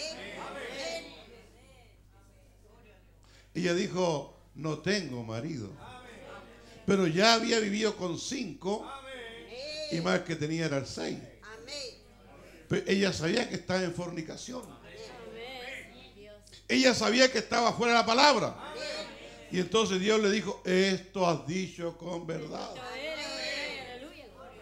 A: Ella dijo: no tengo marido. Pero ya había vivido con 5 y más que tenía era el 6. Pero ella sabía que estaba en fornicación.
B: Amén. Dios.
A: Ella sabía que estaba fuera de la palabra. Y entonces Dios le dijo, esto has dicho con verdad.
B: Aleluya.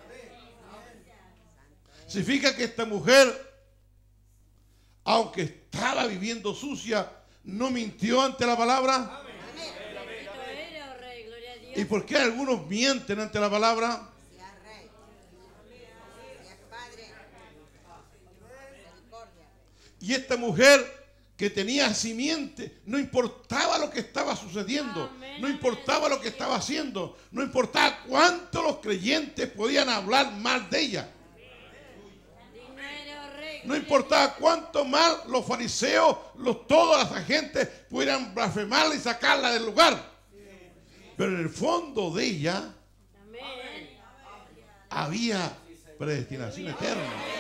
A: Significa que esta mujer, aunque estaba viviendo sucia, no mintió ante la palabra.
B: Bendito eres, oh Rey, gloria a Dios.
A: ¿Y por qué algunos mienten ante la palabra?
C: Sea Rey, sea Padre, misericordia.
A: Y esta mujer que tenía simiente, no importaba lo que estaba sucediendo,
B: Amén,
A: no
B: amén.
A: importaba lo que estaba haciendo, no importaba cuánto los creyentes podían hablar mal de ella,
B: Digno eres, oh Rey.
A: no importaba cuánto mal los fariseos, todas las agentes pudieran blasfemarla y sacarla del lugar. Pero en el fondo de ella
B: Amén.
A: había predestinación eterna.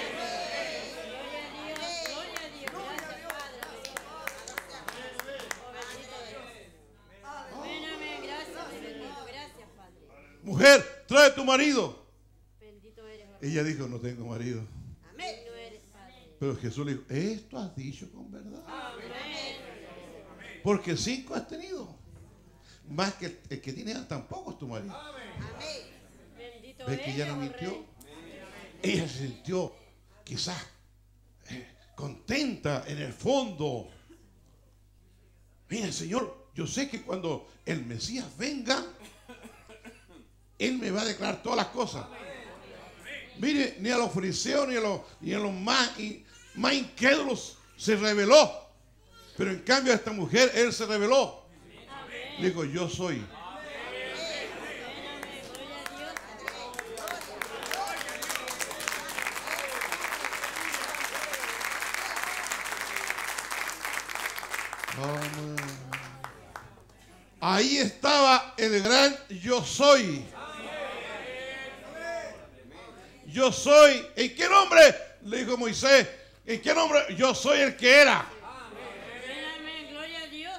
B: Gloria a Dios. Gracias, Padre. Oh, bendito eres. Amén, amén. Gracias, bendito. Gracias, Padre.
A: Mujer, trae tu marido.
B: Bendito eres, oh Rey.
A: Ella dijo, no tengo marido.
C: Amén.
B: Digno eres, Padre.
A: Pero Jesús le dijo, esto has dicho con verdad.
B: Amén.
A: Porque 5 has tenido. Más que el que tiene tampoco es tu marido.
C: Amén.
B: Bendito
A: ¿Ves que
B: eres,
A: ella no
B: oh
A: mintió?
B: Rey.
A: Ella se sintió quizás contenta en el fondo. Mira, Señor, yo sé que cuando el Mesías venga, Él me va a declarar todas las cosas. Mire, ni a los fariseos ni a los más incrédulos se reveló. Pero en cambio a esta mujer, Él se reveló. Le dijo, yo soy. Amén. Ahí estaba el gran yo soy. Yo soy. ¿En qué nombre? Le dijo Moisés. ¿En qué nombre? Yo soy el que era.
B: Amén, amén. Gloria a Dios.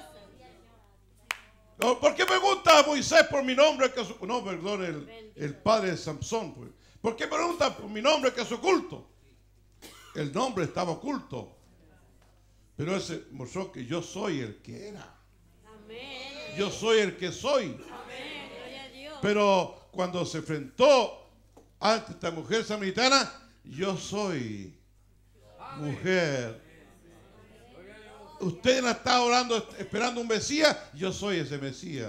A: ¿Por qué pregunta a Moisés por mi nombre? No, perdón, el padre de Samson. Pues. ¿Por qué pregunta por mi nombre que es oculto? El nombre estaba oculto. Pero él se mostró que yo soy el que era.
B: Amén.
A: Yo soy el que soy.
B: Amén. Gloria a Dios.
A: Pero cuando se enfrentó ante esta mujer samaritana, yo soy mujer. Usted no está orando esperando un Mesías, yo soy ese Mesías.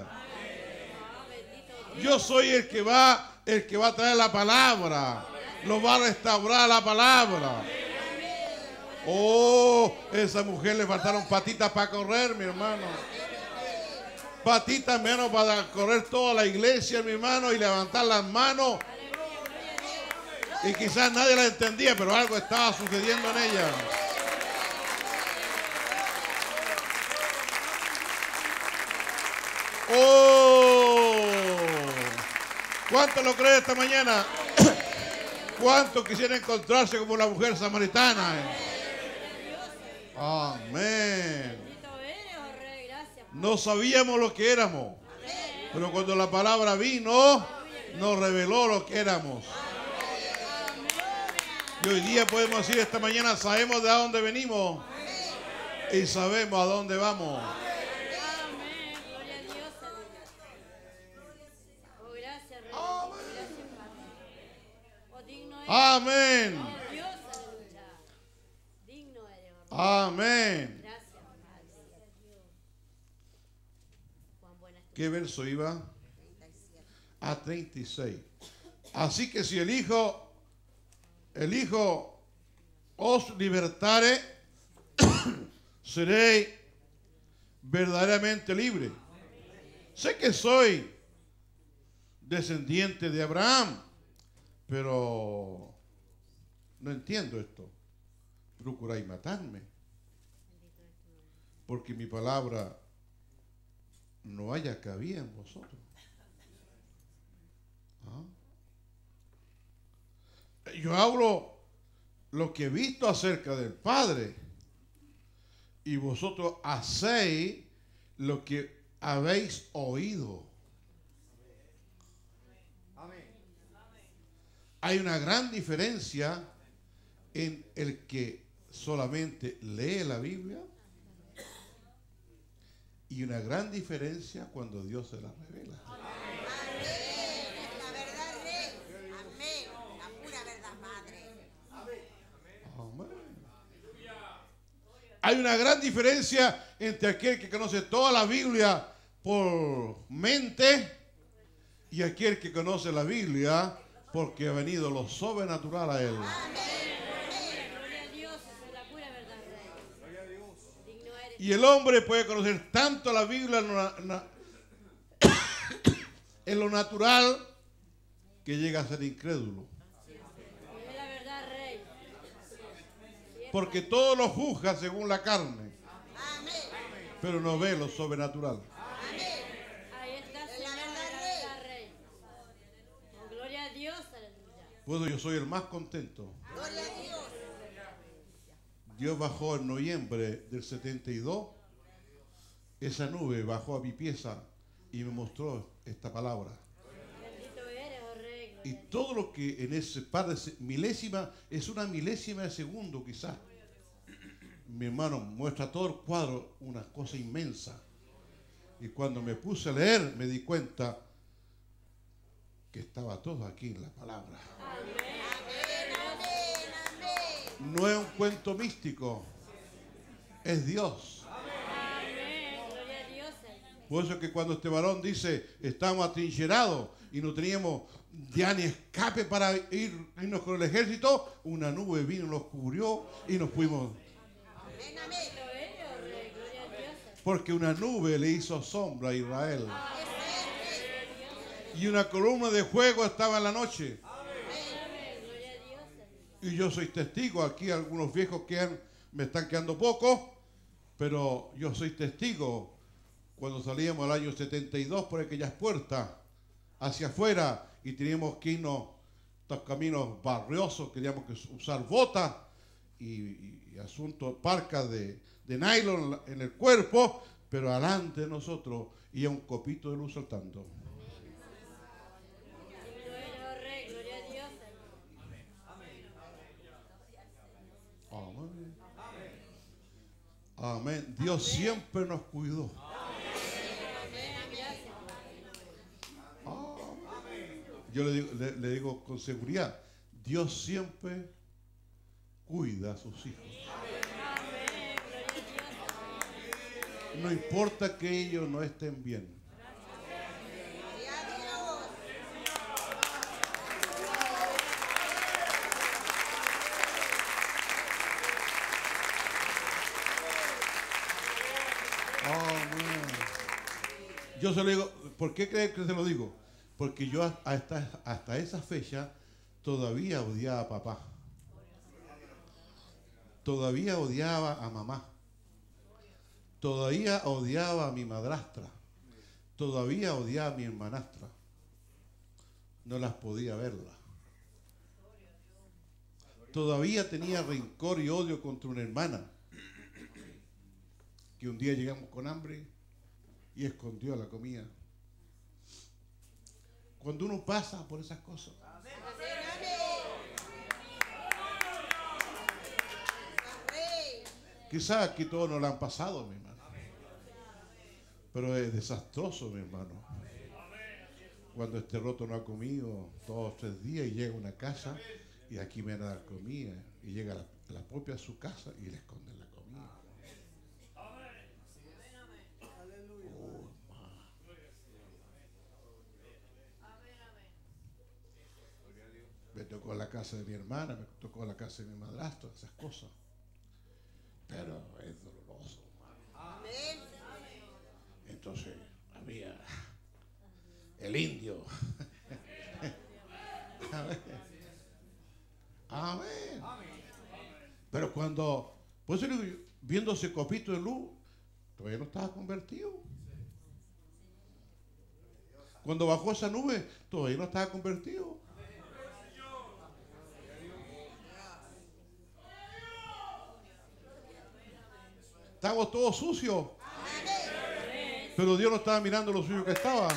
A: Yo soy el que va a traer la palabra. Lo va a restaurar la palabra. Oh, esa mujer le faltaron patitas para correr, mi hermano. Patitas menos para correr toda la iglesia, mi hermano, y levantar las manos. Y quizás nadie la entendía, pero algo estaba sucediendo en ella. Oh, ¿cuánto lo cree esta mañana? ¿Cuánto quisiera encontrarse como la mujer samaritana? Amén.
B: Bendito eres, oh Rey. Gracias.
A: No sabíamos lo que éramos, pero cuando la palabra vino, nos reveló lo que éramos. Y hoy día podemos decir esta mañana, sabemos de dónde venimos y sabemos a dónde vamos.
B: Amén. Gloria a Dios. Oh, gracias, Rey. Gracias, Padre. Oh, digno eres.
A: Amén.
B: Oh, Dios, aleluya. Digno eres, oh Rey.
A: Amén.
B: Gracias, Padre. Cuán buena es tu
A: ¿Qué verso iba?
C: 37.
A: A 36. Así que si el Hijo os libertare, seréis verdaderamente libres. Sé que soy descendiente de Abraham, pero no entiendo esto. Procuráis matarme, porque mi palabra no haya cabida en vosotros. ¿Ah? Yo hablo lo que he visto acerca del Padre y vosotros hacéis lo que habéis oído. Hay una gran diferencia en el que solamente lee la Biblia y una gran diferencia cuando Dios se la revela.
C: Amén. Es la verdad, Rey. Amén. La pura verdad, Padre.
A: Amén. Hay una gran diferencia entre aquel que conoce toda la Biblia por mente y aquel que conoce la Biblia porque ha venido lo sobrenatural a él.
B: Gloria a Dios, esa es la pura verdad, Rey. Digno eres.
A: Y el hombre puede conocer tanto la Biblia en lo natural que llega a ser incrédulo.
B: Es la verdad, Rey.
A: Porque todo lo juzga según la carne,
C: Amén.
A: pero no ve lo sobrenatural.
C: Amén.
B: Ahí está,
C: Es
B: Señor,
C: la
B: la
C: verdad,
B: verdad, Rey. Oh, gloria a Dios, aleluya.
A: Por eso yo soy el más contento.
C: Gloria a Dios.
A: Dios bajó en noviembre del 72. Esa nube bajó a mi pieza y me mostró esta palabra.
B: Bendito eres, oh Rey.
A: Y todo lo que en ese par de milésima, es una milésima de segundo quizás. Mi hermano muestra todo el cuadro, una cosa inmensa. Y cuando me puse a leer, me di cuenta que estaba todo aquí en la palabra.
C: Amén. Amén. Amén.
A: No es un cuento místico, es Dios.
B: Amén. Gloria a Dios, Señor.
A: Por eso que cuando este varón dice, estamos atrincherados y no teníamos ya ni escape para irnos con el ejército, una nube vino y nos cubrió y nos fuimos.
C: Amén. Amén.
B: Bendito eres, oh Rey. Gloria a Dios, Señor.
A: Porque una nube le hizo sombra a Israel. Y una columna de fuego estaba en la noche.
B: Amén. Gloria a Dios, Señor.
A: Y yo soy testigo, aquí algunos viejos me están quedando pocos, pero yo soy testigo cuando salíamos el año 72 por aquellas puertas hacia afuera y teníamos que irnos estos caminos barriosos, queríamos que usar botas y asuntos, parcas de nylon en el cuerpo, pero adelante de nosotros iba un copito de luz saltando.
B: Digno eres, oh Rey. Gloria a Dios, Señor.
A: Amén. Amén. Dios siempre nos cuidó.
B: Amén. Gracias.
A: Yo le digo con seguridad, Dios siempre cuida a sus hijos.
B: Amén. Gloria a Dios.
A: No importa que ellos no estén bien.
C: Gloria a Dios.
A: Amén. Yo se lo digo, ¿por qué cree que se lo digo? Porque yo hasta esa fecha todavía odiaba a papá. Todavía odiaba a mamá. Todavía odiaba a mi madrastra. Todavía odiaba a mi hermanastra. No las podía verla. Todavía tenía rencor y odio contra una hermana. Que un día llegamos con hambre y escondió la comida. Cuando uno pasa por esas cosas,
C: Amén. Rey.
A: quizás aquí todos nos lo han pasado, mi hermano. Pero es desastroso, mi hermano. Cuando este roto no ha comido 2 o 3 días y llega a una casa y aquí me van a dar comida. Y llega la propia a su casa y le esconden la comida. Me tocó la casa de mi hermana, me tocó la casa de mi madrastra, esas cosas. Pero es doloroso, hermano.
C: Amén.
A: Entonces había el indio. Amén. Pero cuando, por eso digo, viendo ese copito de luz, todavía no estaba convertido. Cuando bajó esa nube, todavía no estaba convertido. Estábamos todos sucios. Pero Dios no estaba mirando lo suyo que estaba.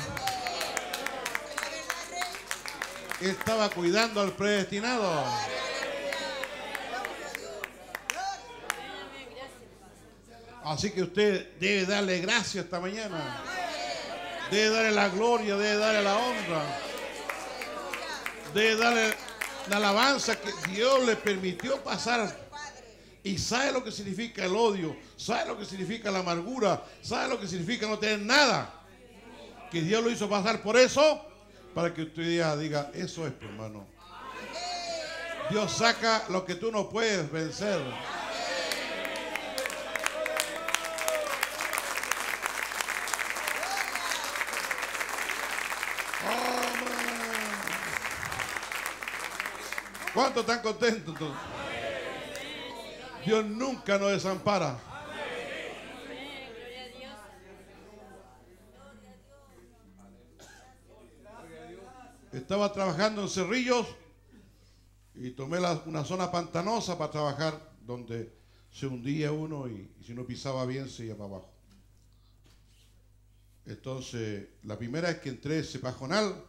A: Él estaba cuidando al predestinado. Así que usted debe darle gracias esta mañana. Debe darle la gloria, debe darle la honra. Debe darle la alabanza que Dios le permitió pasar. Y sabe lo que significa el odio, sabe lo que significa la amargura, sabe lo que significa no tener nada. Que Dios lo hizo pasar por eso, para que usted diga, eso es, hermano. Dios saca lo que tú no puedes vencer. ¿Cuántos están contentos entonces? Dios nunca nos desampara. Estaba trabajando en Cerrillos y tomé una zona pantanosa para trabajar donde se hundía uno y si no pisaba bien se iba para abajo. Entonces, la primera vez que entré ese pajonal,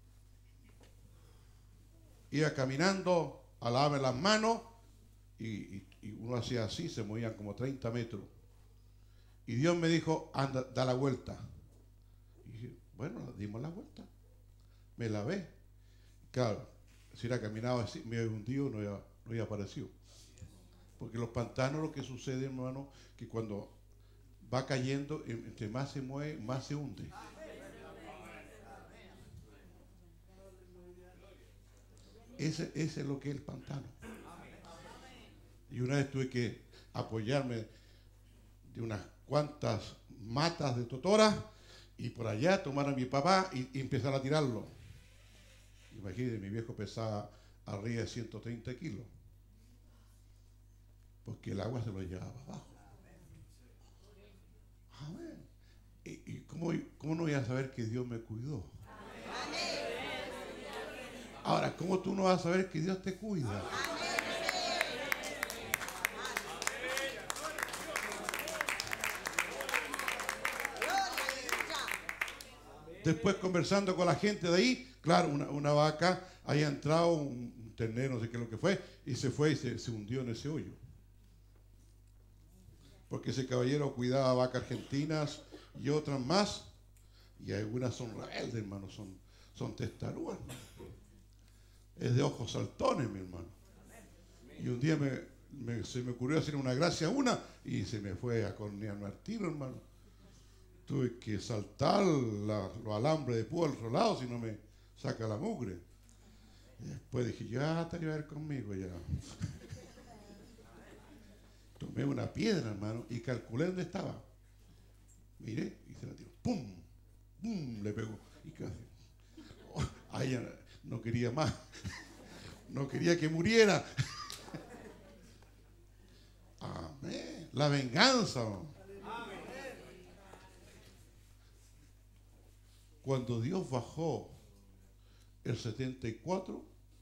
A: iba caminando a lavarme las manos y uno hacía así, se movían como 30 metros. Y Dios me dijo, anda, da la vuelta. Y dije, bueno, dimos la vuelta. Me lavé. Claro, si hubiera caminado así, me hubiera hundido, no hubiera aparecido. Porque los pantanos, lo que sucede, hermano, que cuando va cayendo, entre más se mueve, más se hunde. Ese es lo que es el pantano. Y una vez tuve que apoyarme de unas cuantas matas de totora y por allá tomar a mi papá y empezar a tirarlo. Imagínense, mi viejo pesaba arriba de 130 kilos. Porque el agua se lo llevaba abajo. Amén. ¿Y cómo no voy a saber que Dios me cuidó? Ahora, ¿cómo tú no vas a saber que Dios te cuida? Después conversando con la gente de ahí, claro, una vaca, haya entrado un ternero, no sé qué es lo que fue, y se fue y se hundió en ese hoyo. Porque ese caballero cuidaba vacas argentinas y otras más, y algunas son rebeldes, hermano, son testarudas. Es de ojos saltones, mi hermano. Y un día se me ocurrió hacer una gracia a una y se me fue a cornearme al tiro, hermano. Tuve que saltar los alambres de púa al otro lado si no me saca la mugre. Y después dije, ya te iba a ver conmigo ya. Tomé una piedra, hermano, y calculé dónde estaba. Miré y se la tiró. ¡Pum! ¡Pum! Le pegó. Y casi. Oh, ahí ya no quería más. No quería que muriera. Amén. La venganza. Cuando Dios bajó el 74,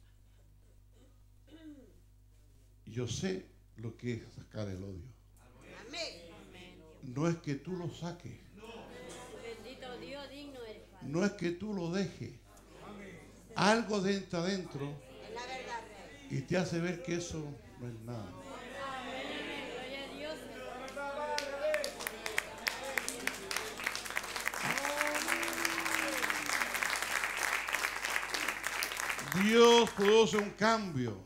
A: yo sé lo que es sacar el odio. No es que tú lo saques.
B: Bendito Dios, digno eres, Padre.
A: No es que tú lo dejes. Algo entra adentro y te hace ver que eso no es nada.
B: Gloria a Dios.
A: Dios produce un cambio.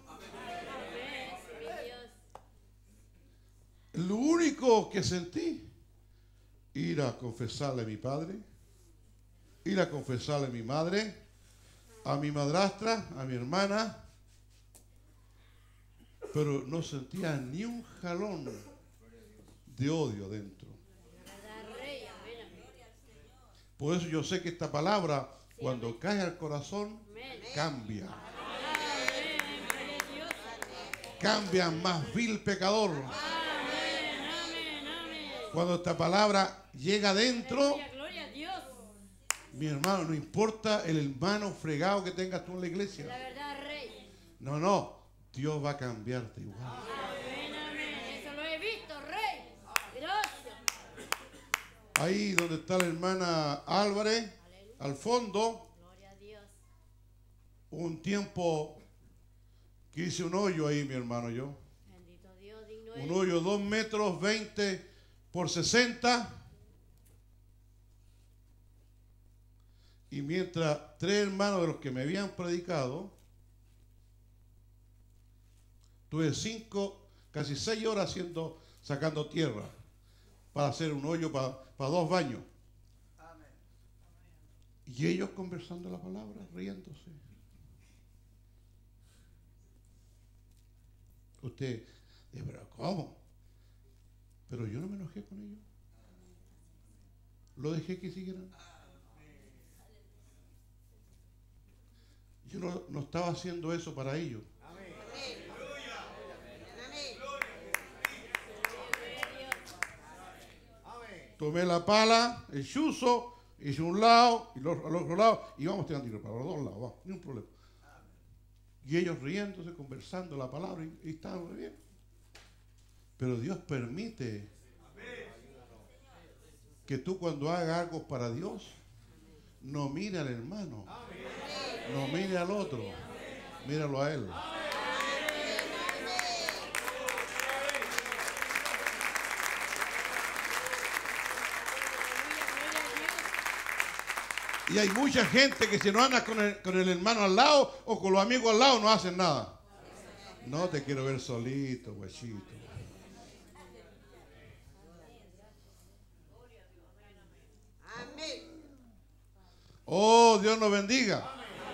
A: Lo único que sentí, ir a confesarle a mi padre, ir a confesarle a mi madre, a mi madrastra, a mi hermana, pero no sentía ni un jalón de odio dentro. Por eso yo sé que esta palabra, cuando cae al corazón, cambia. Cambia más vil pecador. Cuando esta palabra llega adentro,
B: Gloria a Dios.
A: mi hermano, no importa el hermano fregado que tengas tú en la iglesia.
B: La verdad, Rey.
A: No, Dios va a cambiarte igual.
B: Amén, amén. Eso lo he visto, Rey. Gracias.
A: Ahí donde está la hermana Álvarez, al fondo,
B: Gloria a Dios.
A: un tiempo que hice un hoyo ahí, mi hermano, yo.
B: Bendito Dios, digno
A: Un
B: eres.
A: hoyo 2 metros 20 por 60. Y mientras 3 hermanos de los que me habían predicado, tuve 5, casi 6 horas sacando tierra para hacer un hoyo para 2 baños. Y ellos conversando la palabra, riéndose. Usted, pero ¿cómo? Pero yo no me enojé con ellos. Lo dejé que siguieran. Yo no estaba haciendo eso para ellos. Tomé la pala, el chuzo, hice un lado y al otro lado y vamos tirando tiro para los 2 lados, vamos, ni un problema. Y ellos riéndose, conversando la palabra y estaban muy bien. Pero Dios permite que tú cuando hagas algo para Dios, no mire al hermano, no mire al otro, míralo a Él. Y hay mucha gente que si no anda con el hermano al lado o con los amigos al lado no hacen nada. No te quiero ver solito, guachito.
C: Amén.
A: Oh, Dios nos bendiga.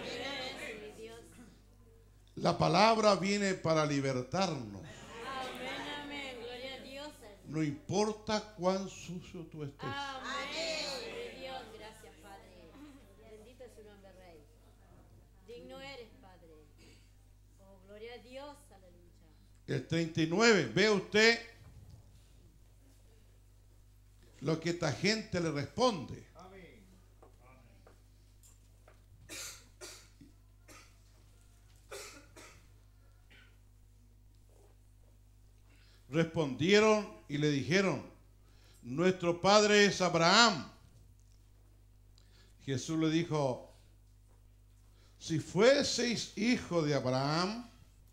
A: La palabra viene para libertarnos.
B: Amén, amén. Gloria a Dios.
A: No importa cuán sucio tú estés.
B: Amén. Gloria a Dios. Gracias, Padre. Bendito es su nombre, Rey. Digno eres, Padre. Oh, gloria a Dios. Aleluya.
A: El 39, ve usted lo que esta gente le responde. Respondieron y le dijeron: nuestro padre es Abraham. Jesús le dijo: si fueseis hijo de Abraham,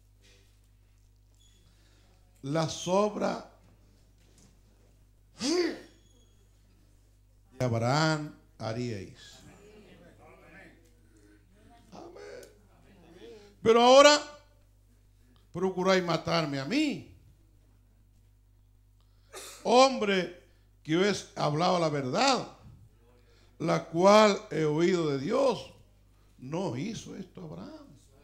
A: las obras de Abraham haríais. Amén. Pero ahora procuráis matarme a mí, hombre que os he hablado la verdad, la cual he oído de Dios. No hizo esto Abraham.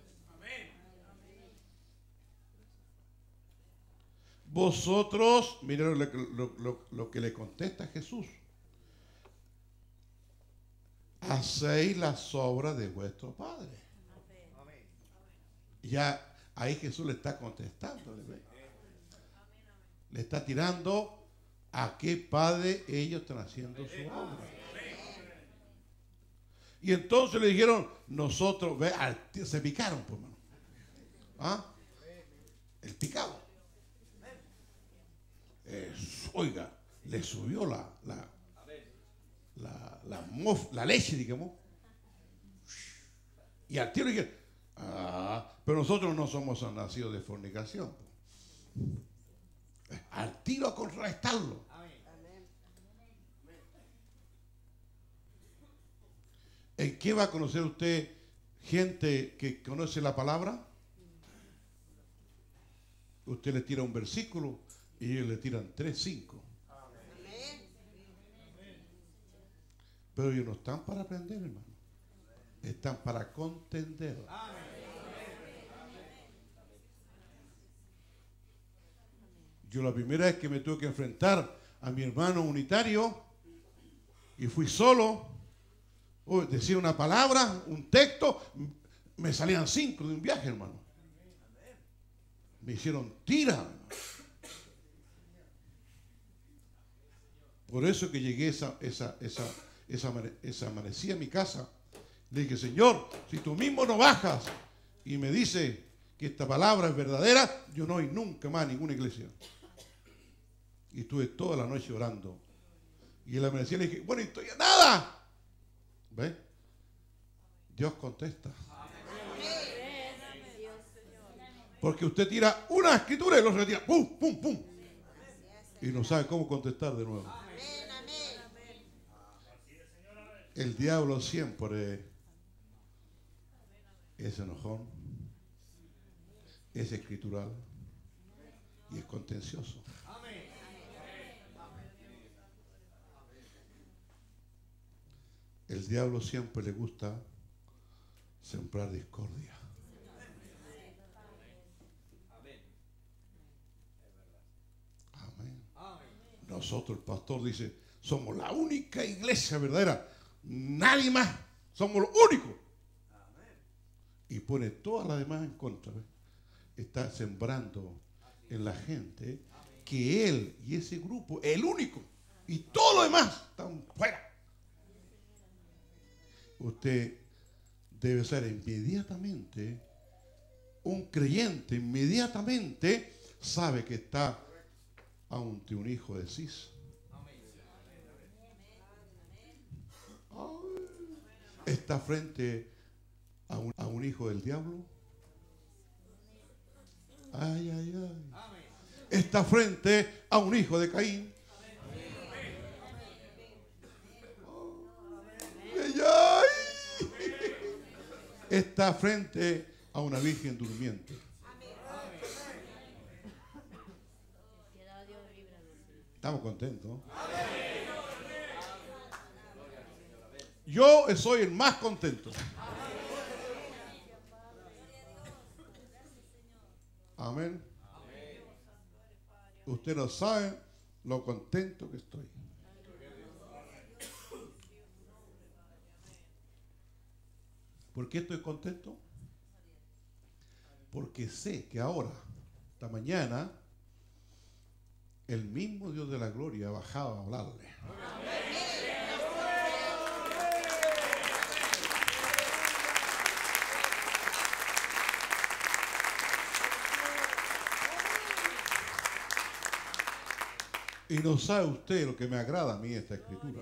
A: Vosotros, miren lo que le contesta Jesús: hacéis las obras de vuestro padre. Ya ahí Jesús le está contestando. Le está tirando a qué padre ellos están haciendo su obra. Y entonces le dijeron: nosotros, se picaron, pues, hermano. ¿Ah? El picado. Oiga, le subió la leche, digamos. Y al tiro le dijeron: pero nosotros no somos nacidos de fornicación. Al tiro a contrarrestarlo. ¿En qué va a conocer usted gente que conoce la palabra? Usted le tira un versículo y ellos le tiran 3, 5. Pero ellos no están para aprender, hermano. Están para contender. Yo la primera vez que me tuve que enfrentar a mi hermano unitario y fui solo, decía una palabra, un texto, me salían 5 de un viaje, hermano. Me hicieron tira, hermano. Por eso que llegué esa amanecía a mi casa. Le dije: Señor, si tú mismo no bajas y me dices que esta palabra es verdadera, yo no voy nunca más a ninguna iglesia. Y estuve toda la noche orando. Y en la amanecía le dije: bueno, y estoy a nada. ¿Ves? Dios contesta. Porque usted tira una escritura y los retira. ¡Pum, pum, pum! Y no sabe cómo contestar de nuevo.
C: Amén, amén.
A: El diablo siempre es enojón, es escritural y es contencioso. El diablo siempre le gusta sembrar discordia. Amén. Nosotros, el pastor dice, somos la única iglesia verdadera. Nadie más. Somos los únicos. Y pone todas las demás en contra. ¿Ves? Está sembrando en la gente que él y ese grupo, el único, y todos los demás están fuera. Usted debe ser inmediatamente un creyente, inmediatamente sabe que está ante un hijo de Cis. Está frente a un hijo del diablo. Ay, ay, ay. Está frente a un hijo de Caín. Ay, ay. Está frente a una virgen durmiente. Estamos contentos. Yo soy el más contento. Amén. Usted no sabe lo contento que estoy. ¿Por qué estoy contento? Porque sé que ahora, esta mañana, el mismo Dios de la gloria ha bajado a hablarle. Y no sabe usted lo que me agrada a mí esta escritura.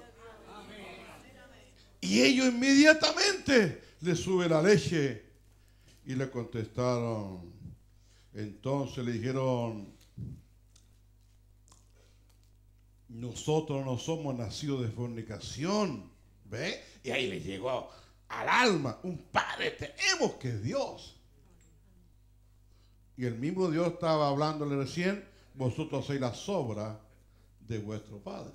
A: Y ellos inmediatamente le sube la leche y le contestaron. Entonces le dijeron, nosotros no somos nacidos de fornicación. ¿Ve? Y ahí le llegó al alma, un padre tenemos que es Dios. Y el mismo Dios estaba hablándole recién, vosotros sois la sobra de vuestro Padre.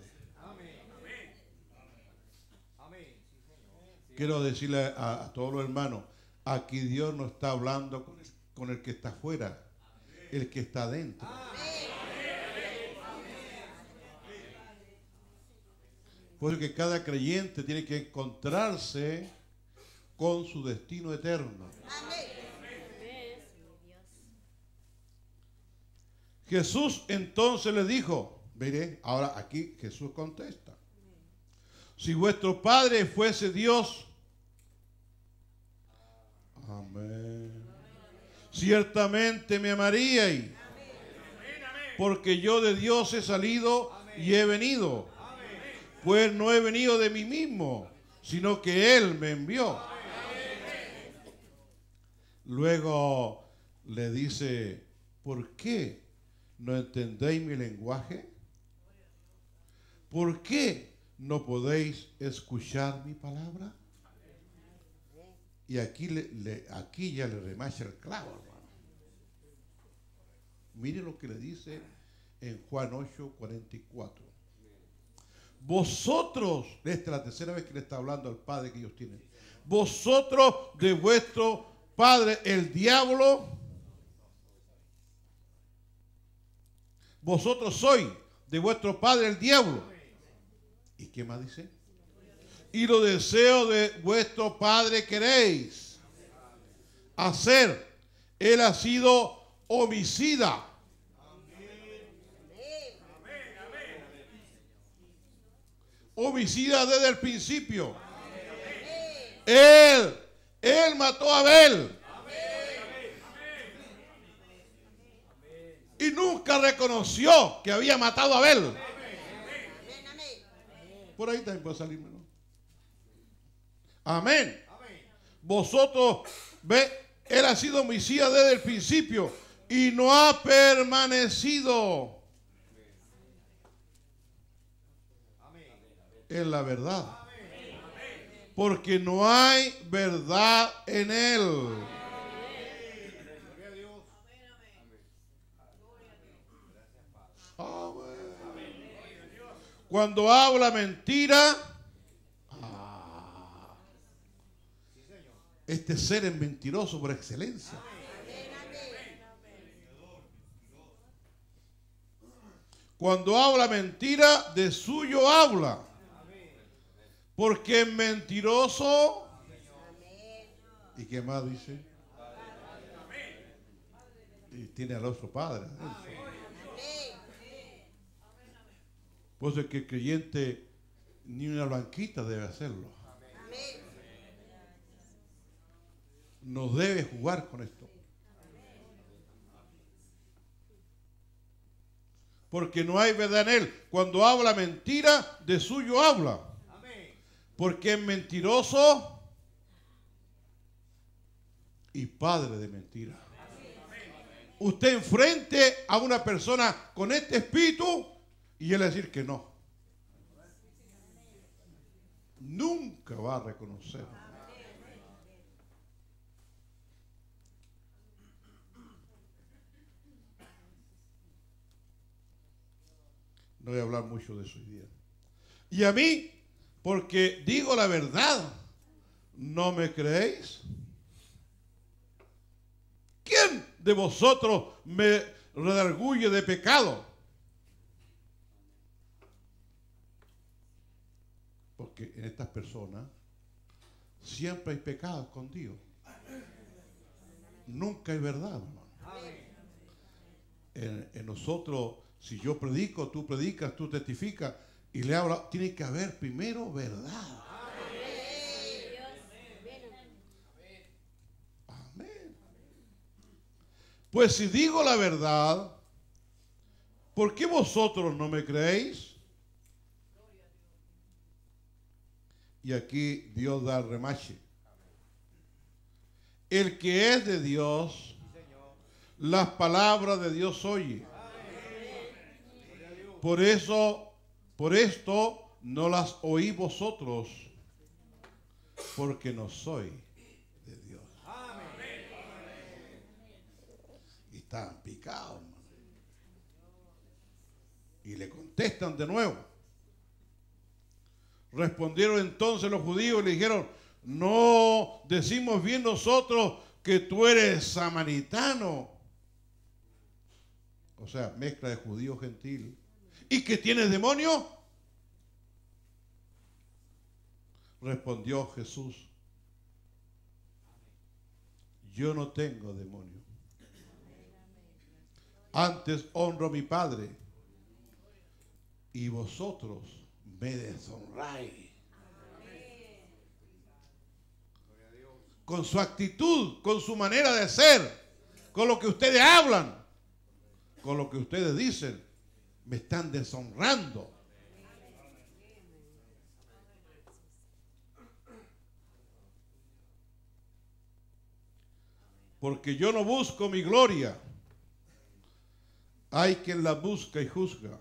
A: Quiero decirle a todos los hermanos, aquí Dios no está hablando con el que está afuera, el que está adentro. Porque cada creyente tiene que encontrarse con su destino eterno. Jesús entonces le dijo, veré, ahora aquí Jesús contesta. Si vuestro Padre fuese Dios, amén, ciertamente me amaríais, porque yo de Dios he salido y he venido, pues no he venido de mí mismo, sino que Él me envió. Luego le dice, ¿por qué no entendéis mi lenguaje? ¿Por qué no podéis escuchar mi palabra? Y aquí, aquí ya le remacha el clavo, hermano. Mire lo que le dice en Juan 8:44. Vosotros, esta es la tercera vez que le está hablando al Padre que ellos tienen. Vosotros de vuestro padre el diablo, vosotros sois de vuestro padre el diablo. ¿Y qué más dice? Y los deseos de vuestro padre queréis hacer. Él ha sido homicida. Homicida desde el principio. Él mató a Abel. Y nunca reconoció que había matado a Abel. Por ahí también puede salirme, ¿no? Amén. Vosotros, ve, él ha sido homicida desde el principio y no ha permanecido en la verdad. Porque no hay verdad en él. Cuando habla mentira, este ser es mentiroso por excelencia. Cuando habla mentira, de suyo habla. Porque es mentiroso. ¿Y qué más dice? Y tiene al otro padre. Por eso es que el creyente ni una blanquita debe hacerlo. No debe jugar con esto. Porque no hay verdad en él. Cuando habla mentira, de suyo habla. Porque es mentiroso y padre de mentira. Usted enfrente a una persona con este espíritu y él va a decir que no. Nunca va a reconocer. No voy a hablar mucho de eso hoy día. Y a mí, porque digo la verdad, ¿no me creéis? ¿Quién de vosotros me redarguye de pecado? Porque en estas personas siempre hay pecado escondido. Nunca hay verdad, hermano. En nosotros, si yo predico, tú predicas, tú testificas y le hablas, tiene que haber primero verdad. Amén. Pues si digo la verdad, ¿por qué vosotros no me creéis? Y aquí Dios da el remache. El que es de Dios, las palabras de Dios oye. Por esto no las oí vosotros, porque no soy de Dios. Y están picados, hermano. Y le contestan de nuevo. Respondieron entonces los judíos y le dijeron, no decimos bien nosotros que tú eres samaritano. O sea, mezcla de judío gentil. ¿Y que tienes demonio? Respondió Jesús, yo no tengo demonio. Antes honro a mi Padre y vosotros me deshonráis. Con su actitud, con su manera de ser, con lo que ustedes hablan, con lo que ustedes dicen, me están deshonrando. Porque yo no busco mi gloria. Hay quien la busca y juzga.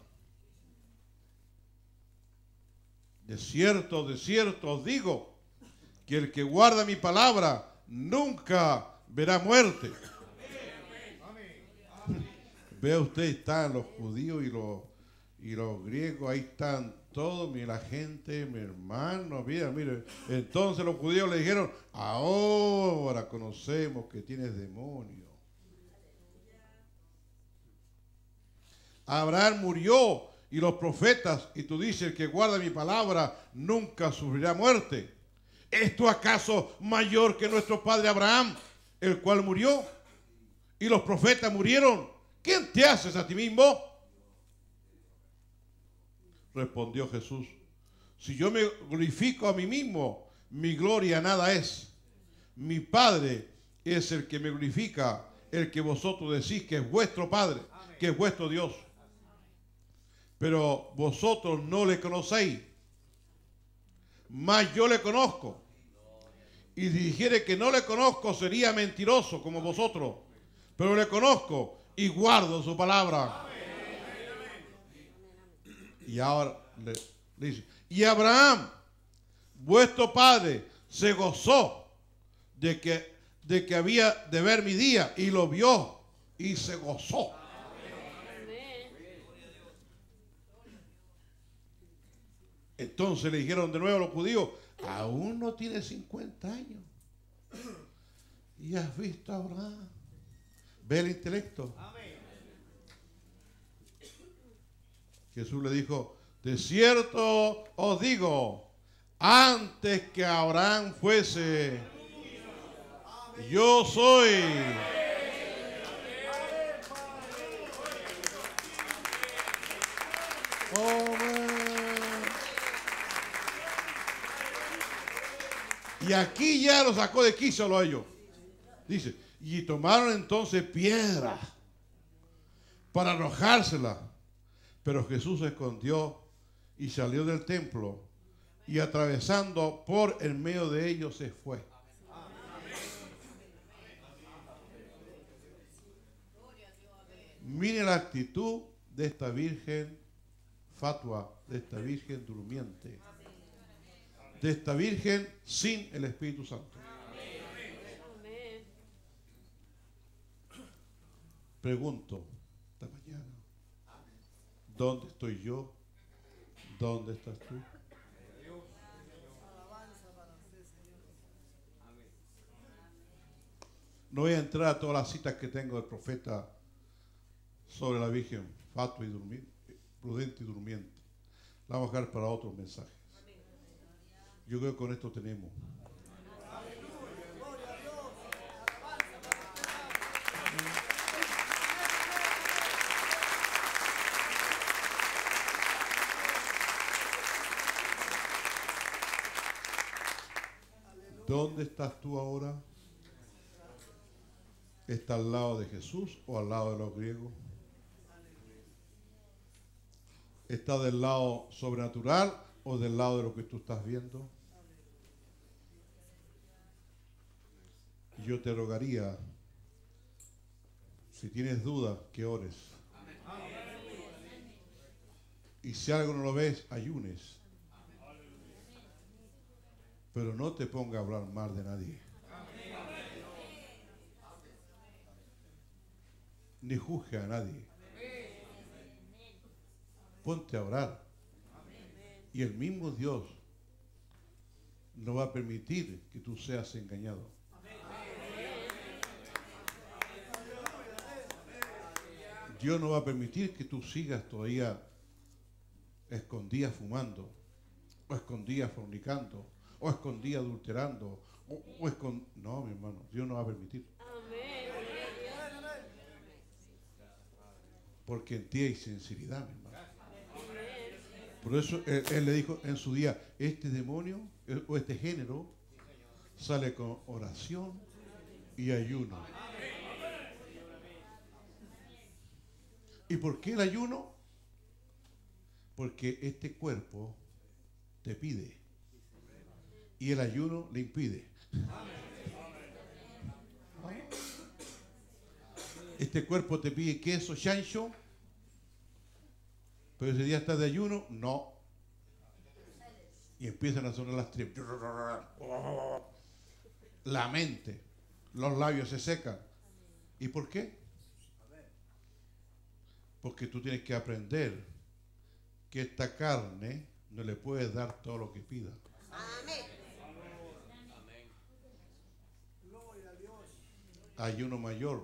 A: De cierto os digo, que el que guarda mi palabra nunca verá muerte. Vea usted, están los judíos y los griegos, ahí están todos, mira la gente, mi hermano, mire. Entonces los judíos le dijeron, ahora conocemos que tienes demonio. Abraham murió y los profetas, y tú dices, el que guarda mi palabra nunca sufrirá muerte. ¿Es tú acaso mayor que nuestro padre Abraham, el cual murió? Y los profetas murieron. ¿Quién te haces a ti mismo? Respondió Jesús, si yo me glorifico a mí mismo, mi gloria nada es. Mi Padre es el que me glorifica, el que vosotros decís que es vuestro Padre, que es vuestro Dios. Pero vosotros no le conocéis, mas yo le conozco. Y si dijere que no le conozco, sería mentiroso como vosotros. Pero le conozco y guardo su palabra. Y ahora Dice, y Abraham, vuestro padre, se gozó de que había de ver mi día, y lo vio y se gozó.
B: Amén.
A: Entonces le dijeron de nuevo a los judíos, aún no tiene 50 años. Y has visto a Abraham. Ve el intelecto. Jesús le dijo, de cierto os digo, antes que Abraham fuese, yo soy. Y aquí ya lo sacó de quicio a ellos. Dice, y tomaron entonces piedra para arrojársela. Pero Jesús se escondió y salió del templo y atravesando por el medio de ellos se fue. Mire la actitud de esta virgen fatua, de esta virgen durmiente, de esta virgen sin el Espíritu Santo.
B: Amén.
A: Pregunto esta mañana, ¿dónde estoy yo? ¿Dónde estás tú? No voy a entrar a todas las citas que tengo del profeta sobre la Virgen fatua y prudente y durmiente. La vamos a dejar para otros mensajes. Yo creo que con esto tenemos. ¿Dónde estás tú ahora? ¿Está al lado de Jesús o al lado de los griegos? ¿Está del lado sobrenatural o del lado de lo que tú estás viendo? Yo te rogaría, si tienes dudas, que ores. Y si algo no lo ves, ayunes. Pero no te ponga a hablar mal de nadie. Ni juzgue a nadie. Ponte a orar. Y el mismo Dios no va a permitir que tú seas engañado. Dios no va a permitir que tú sigas todavía escondidas fumando, o escondidas fornicando, o escondidas adulterando, No, mi hermano, Dios no va a permitir.
B: Amén.
A: Porque en ti hay sinceridad, mi hermano. Por eso él le dijo en su día, este demonio o este género sale con oración y ayuno. ¿Y por qué el ayuno? Porque este cuerpo te pide y el ayuno le impide. Este cuerpo te pide queso, chancho, pero ese día estás de ayuno, no. Y empiezan a sonar las tripas. La mente, los labios se secan. ¿Y por qué? Porque tú tienes que aprender que esta carne no le puedes dar todo lo que pida.
C: Amén.
A: Ayuno mayor.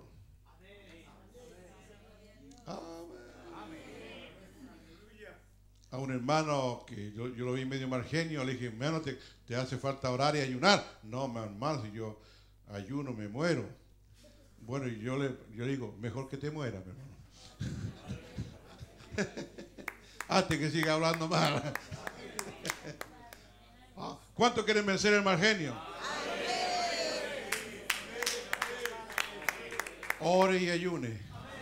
A: A un hermano que yo lo vi medio margenio, le dije, hermano, te hace falta orar y ayunar. No, mi hermano, si yo ayuno me muero. Bueno, y yo le digo, mejor que te mueras, mi hermano. Hasta que siga hablando mal. ¿Cuánto quieren vencer el mal genio? Ore y ayune.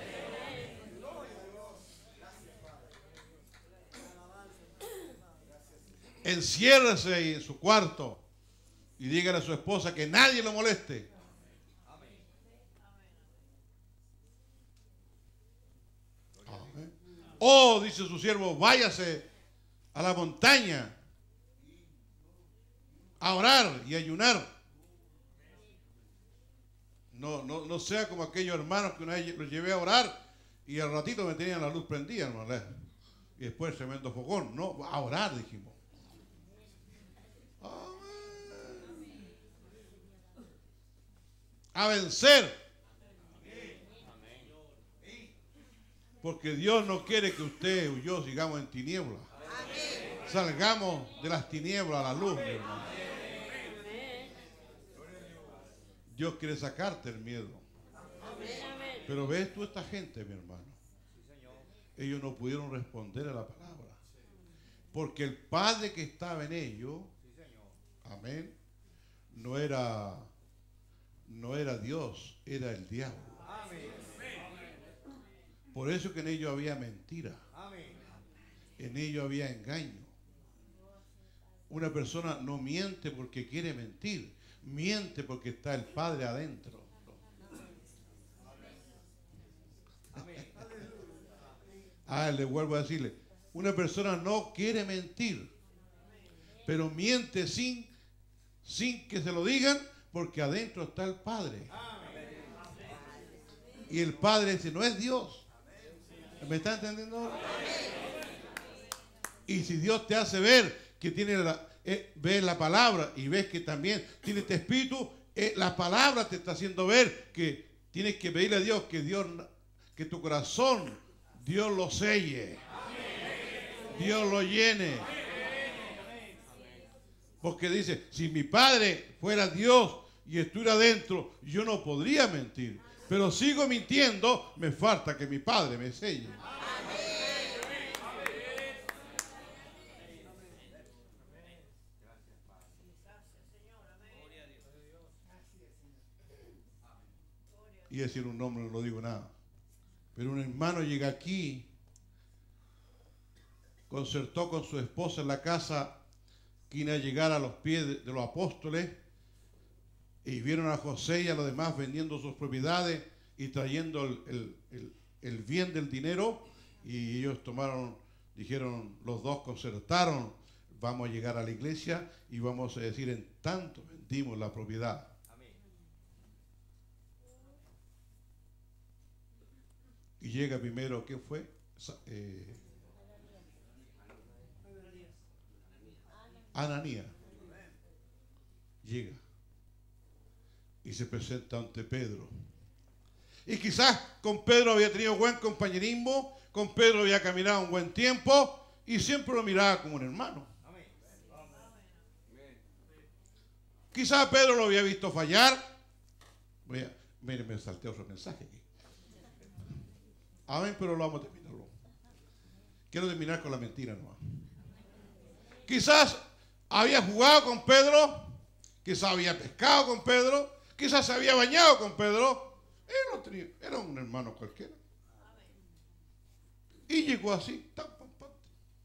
A: Enciérrese en su cuarto y dígale a su esposa que nadie lo moleste. Oh, dice su siervo, váyase a la montaña a orar y ayunar. No sea como aquellos hermanos que una vez los llevé a orar y al ratito me tenían la luz prendida, hermano. Y después tremendo fogón. No, a orar, dijimos. A vencer. Porque Dios no quiere que usted o yo sigamos en tinieblas. Salgamos de las tinieblas a la luz, mi hermano. Dios quiere sacarte el miedo. Pero ves tú esta gente, mi hermano. Ellos no pudieron responder a la palabra. Porque el Padre que estaba en ellos, amén, no era Dios, era el diablo. Por eso que en ellos había mentira. En ellos había engaño. Una persona no miente porque quiere mentir. Miente porque está el Padre adentro. Le vuelvo a decirle. Una persona no quiere mentir. Pero miente sin que se lo digan porque adentro está el Padre. Y el Padre dice, no es Dios. ¿Me está entendiendo? Y si Dios te hace ver que tiene ves la palabra y ves que también tiene este espíritu, la palabra te está haciendo ver que tienes que pedirle a Dios que tu corazón, Dios lo selle, Dios lo llene. Porque dice, si mi Padre fuera Dios y estuviera adentro, yo no podría mentir. Pero sigo mintiendo, me falta que mi Padre me selle. Y decir un nombre, no lo digo nada. Pero un hermano llega aquí, concertó con su esposa en la casa que iba a llegar a los pies de los apóstoles, y vieron a José y a los demás vendiendo sus propiedades y trayendo el bien del dinero, y ellos dijeron, los dos concertaron, vamos a llegar a la iglesia y vamos a decir, en tanto vendimos la propiedad. Y llega primero, ¿quién fue? Ananías. Llega y se presenta ante Pedro. Y quizás con Pedro había tenido buen compañerismo, con Pedro había caminado un buen tiempo y siempre lo miraba como un hermano. Quizás Pedro lo había visto fallar. Miren, me salté otro mensaje aquí. Amén, pero lo vamos a terminarlo. Quiero terminar con la mentira nomás. Quizás había jugado con Pedro, quizás había pescado con Pedro, quizás se había bañado con Pedro. Era un hermano cualquiera. Y llegó así, tan pampante.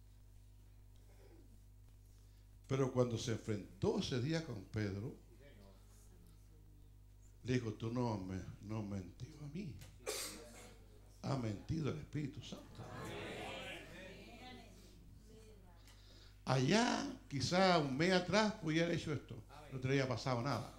A: Pero cuando se enfrentó ese día con Pedro, le dijo, tú no has mentido a mí. Ha mentido el Espíritu Santo. Allá, quizá un mes atrás, hubiera hecho esto. No te había pasado nada.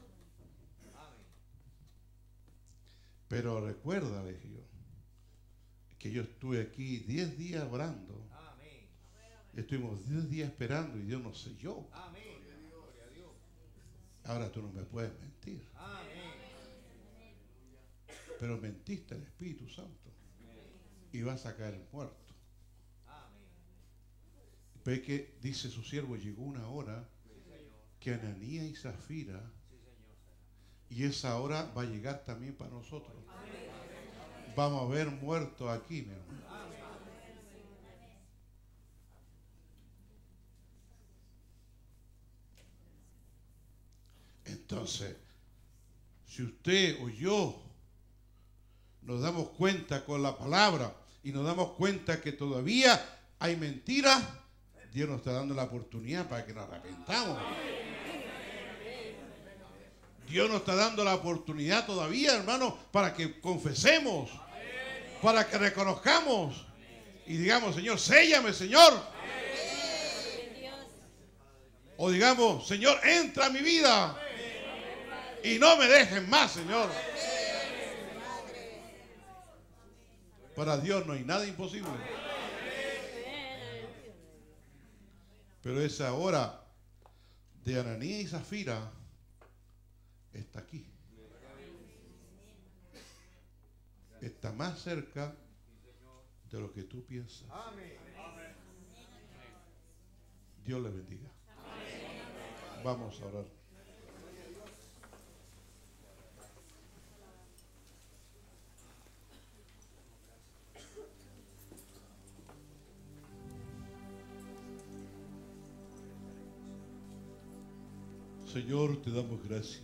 A: Pero recuerda, le dije yo, que yo estuve aquí 10 días orando. Estuvimos 10 días esperando y Dios nos selló. Ahora tú no me puedes mentir. Pero mentiste al Espíritu Santo. Y vas a caer muerto. Ve que dice su siervo, llegó una hora que Ananías y Zafira, y esa hora va a llegar también para nosotros. Vamos a ver muertos aquí, mi hermano. Entonces, si usted o yo nos damos cuenta con la palabra y nos damos cuenta que todavía hay mentiras, Dios nos está dando la oportunidad para que nos arrepentamos. Dios nos está dando la oportunidad todavía, hermano, para que confesemos, para que reconozcamos y digamos, Señor, séllame, Señor. O digamos, Señor, entra a mi vida y no me dejes más, Señor. Para Dios no hay nada imposible. Pero esa hora de Ananías y Zafira está aquí. Está más cerca de lo que tú piensas. Dios le bendiga. Vamos a orar. Señor, te damos gracias.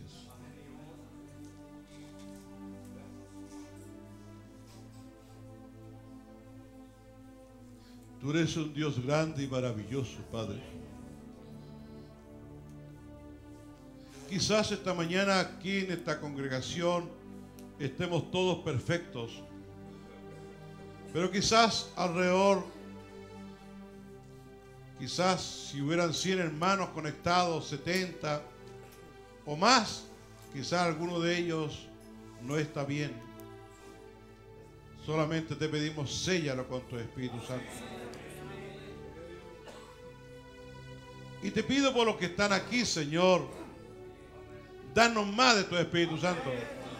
A: Tú eres un Dios grande y maravilloso, Padre. Quizás esta mañana aquí en esta congregación estemos todos perfectos, pero quizás alrededor, quizás si hubieran 100 hermanos conectados, 70 o más, quizás alguno de ellos no está bien. Solamente te pedimos, séllalo con tu Espíritu Santo. Y te pido por los que están aquí, Señor, danos más de tu Espíritu Santo.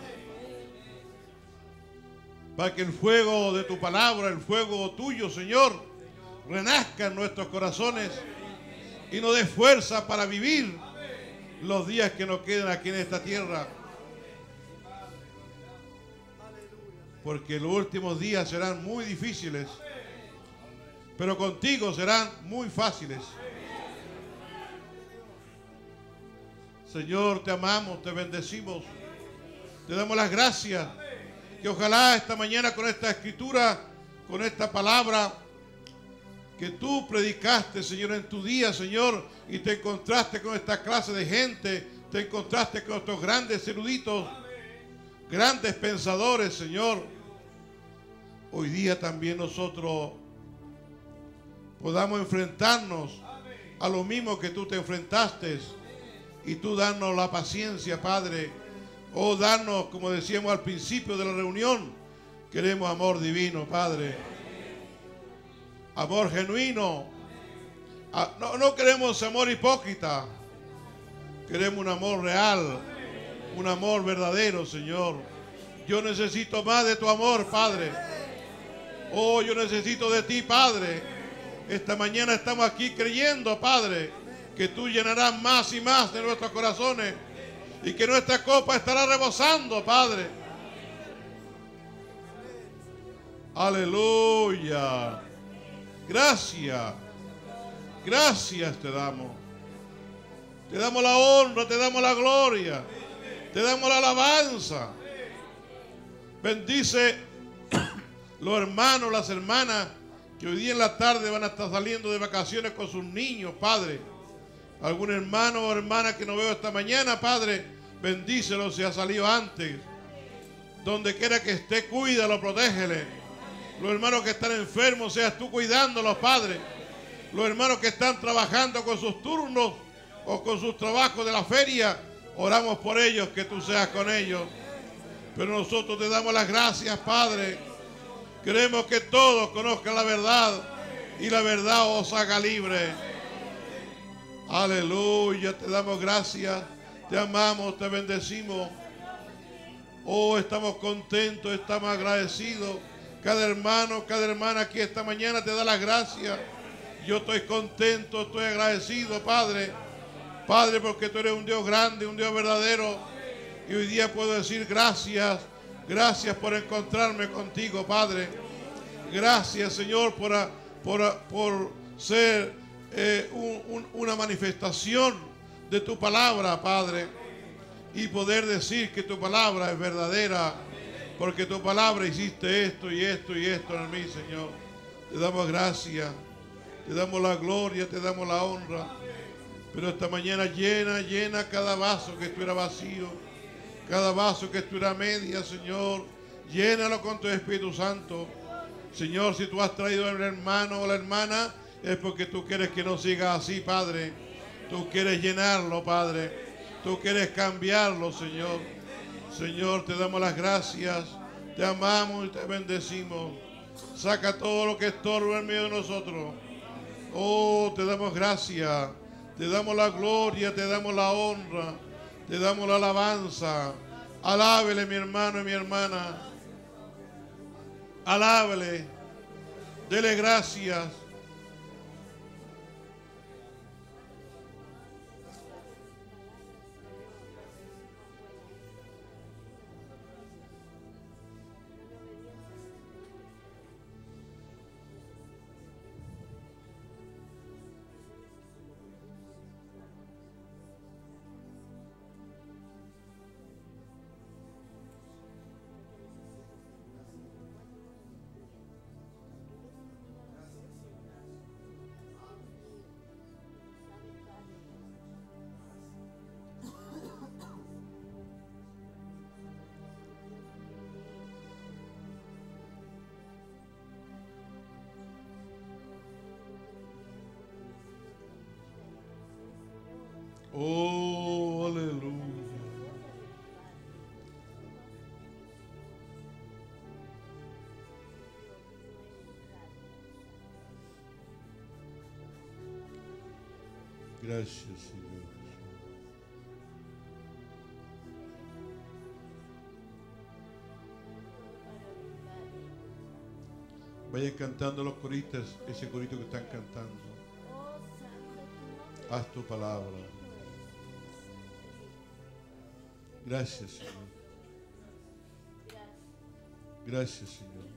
A: Para que el fuego de tu palabra, el fuego tuyo, Señor, renazca en nuestros corazones y nos dé fuerza para vivir los días que nos quedan aquí en esta tierra. Porque los últimos días serán muy difíciles, pero contigo serán muy fáciles. Señor, te amamos, te bendecimos, te damos las gracias. Que ojalá esta mañana con esta escritura, con esta palabra que tú predicaste, Señor, en tu día, Señor, y te encontraste con esta clase de gente, te encontraste con estos grandes eruditos, grandes pensadores, Señor. Hoy día también nosotros podamos enfrentarnos a lo mismo que tú te enfrentaste. Y tú danos la paciencia, Padre. Oh, danos, como decíamos al principio de la reunión, queremos amor divino, Padre. Amor genuino. No queremos amor hipócrita. Queremos un amor real. Un amor verdadero, Señor. Yo necesito más de tu amor, Padre. Oh, yo necesito de ti, Padre. Esta mañana estamos aquí creyendo, Padre, que tú llenarás más y más de nuestros corazones y que nuestra copa estará rebosando, Padre. Aleluya. Gracias. Gracias te damos. Te damos la honra, te damos la gloria, te damos la alabanza. Bendice los hermanos, las hermanas que hoy día en la tarde van a estar saliendo de vacaciones con sus niños, Padre. Algún hermano o hermana que no veo esta mañana, Padre, bendícelo si ha salido antes. Donde quiera que esté, cuídalo, protégele. Los hermanos que están enfermos, seas tú cuidándolos, Padre. Los hermanos que están trabajando con sus turnos o con sus trabajos de la feria, oramos por ellos, que tú seas con ellos. Pero nosotros te damos las gracias, Padre. Queremos que todos conozcan la verdad y la verdad os haga libre. Aleluya, te damos gracias, te amamos, te bendecimos. Oh, estamos contentos, estamos agradecidos. Cada hermano, cada hermana aquí esta mañana te da las gracias. Yo estoy contento, estoy agradecido, Padre. Padre, porque tú eres un Dios grande, un Dios verdadero. Y hoy día puedo decir gracias. Gracias por encontrarme contigo, Padre. Gracias, Señor, por ser una manifestación de tu palabra, Padre, y poder decir que tu palabra es verdadera, porque tu palabra hiciste esto y esto y esto en mí, Señor. Te damos gracias, te damos la gloria, te damos la honra. Pero esta mañana llena cada vaso que estuviera vacío, cada vaso que estuviera media, Señor. Llénalo con tu Espíritu Santo. Señor, si tú has traído al hermano o la hermana, es porque tú quieres que no siga así, Padre. Tú quieres llenarlo, Padre. Tú quieres cambiarlo, Señor. Señor, te damos las gracias. Te amamos y te bendecimos. Saca todo lo que estorba en medio de nosotros. Oh, te damos gracias. Te damos la gloria, te damos la honra. Te damos la alabanza. Alábele, mi hermano y mi hermana. Alábele. Dele gracias. Oh, aleluya. Gracias, Señor. Vayan cantando los coristas, ese corito que están cantando. Haz tu palabra. Gracias, Señor. Gracias, Señor.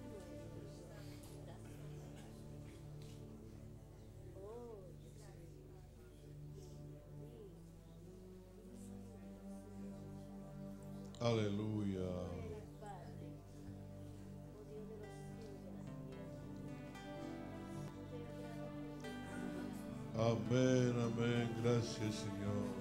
A: Aleluya. Amén, amén. Gracias, Señor.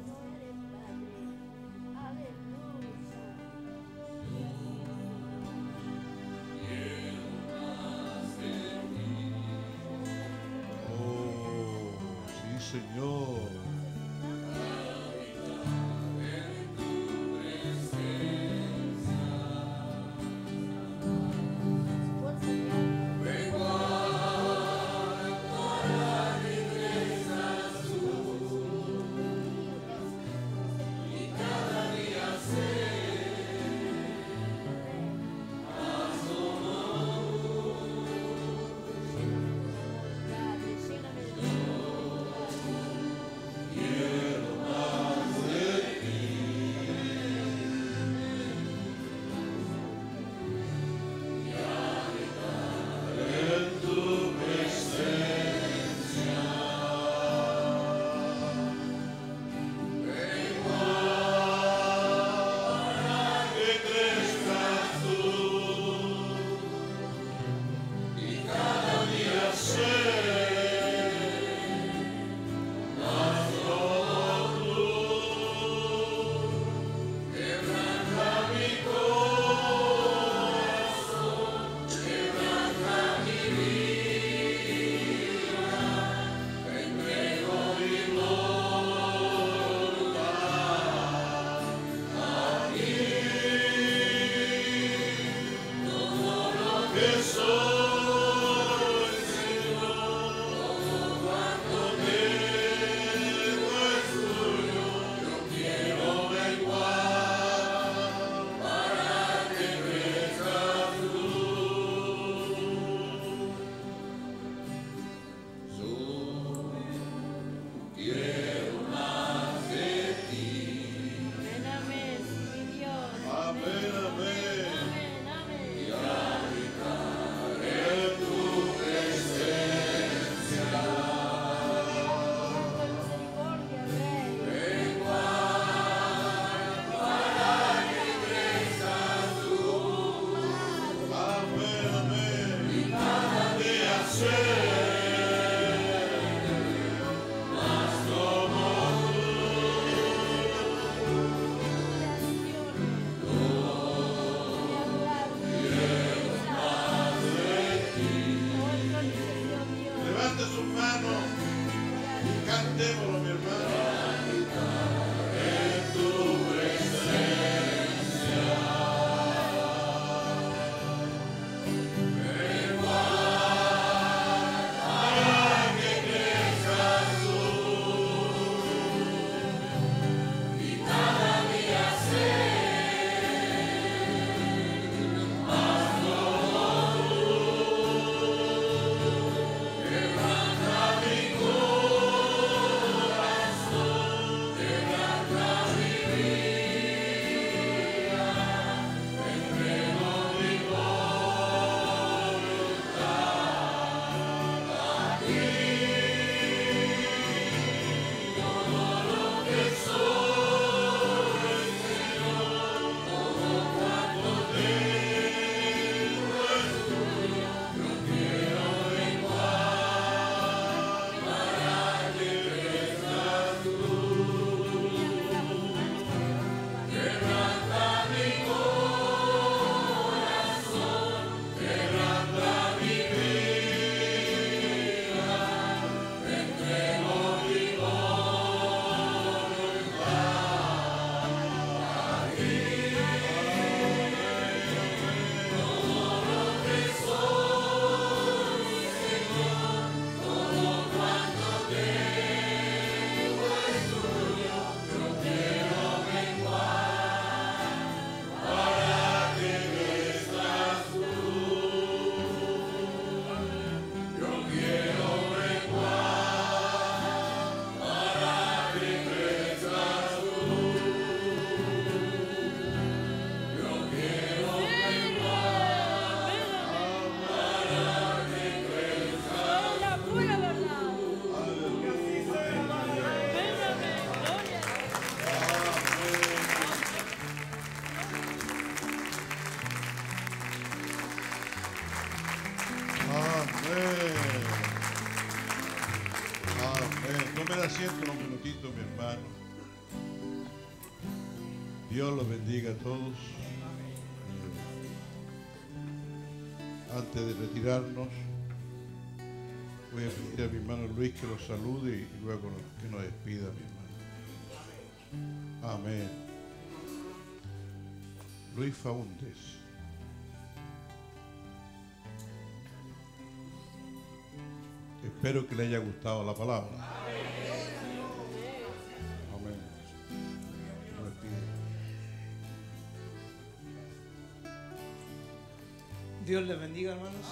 A: Señor. hermano. Dios los bendiga a todos. Antes de retirarnos, voy a pedir a mi hermano Luis que los salude y luego que nos despida, mi hermano. Amén. Luis Faúndez. Espero que le haya gustado la palabra. Amén. Nos despide.
D: Dios les bendiga, hermanos.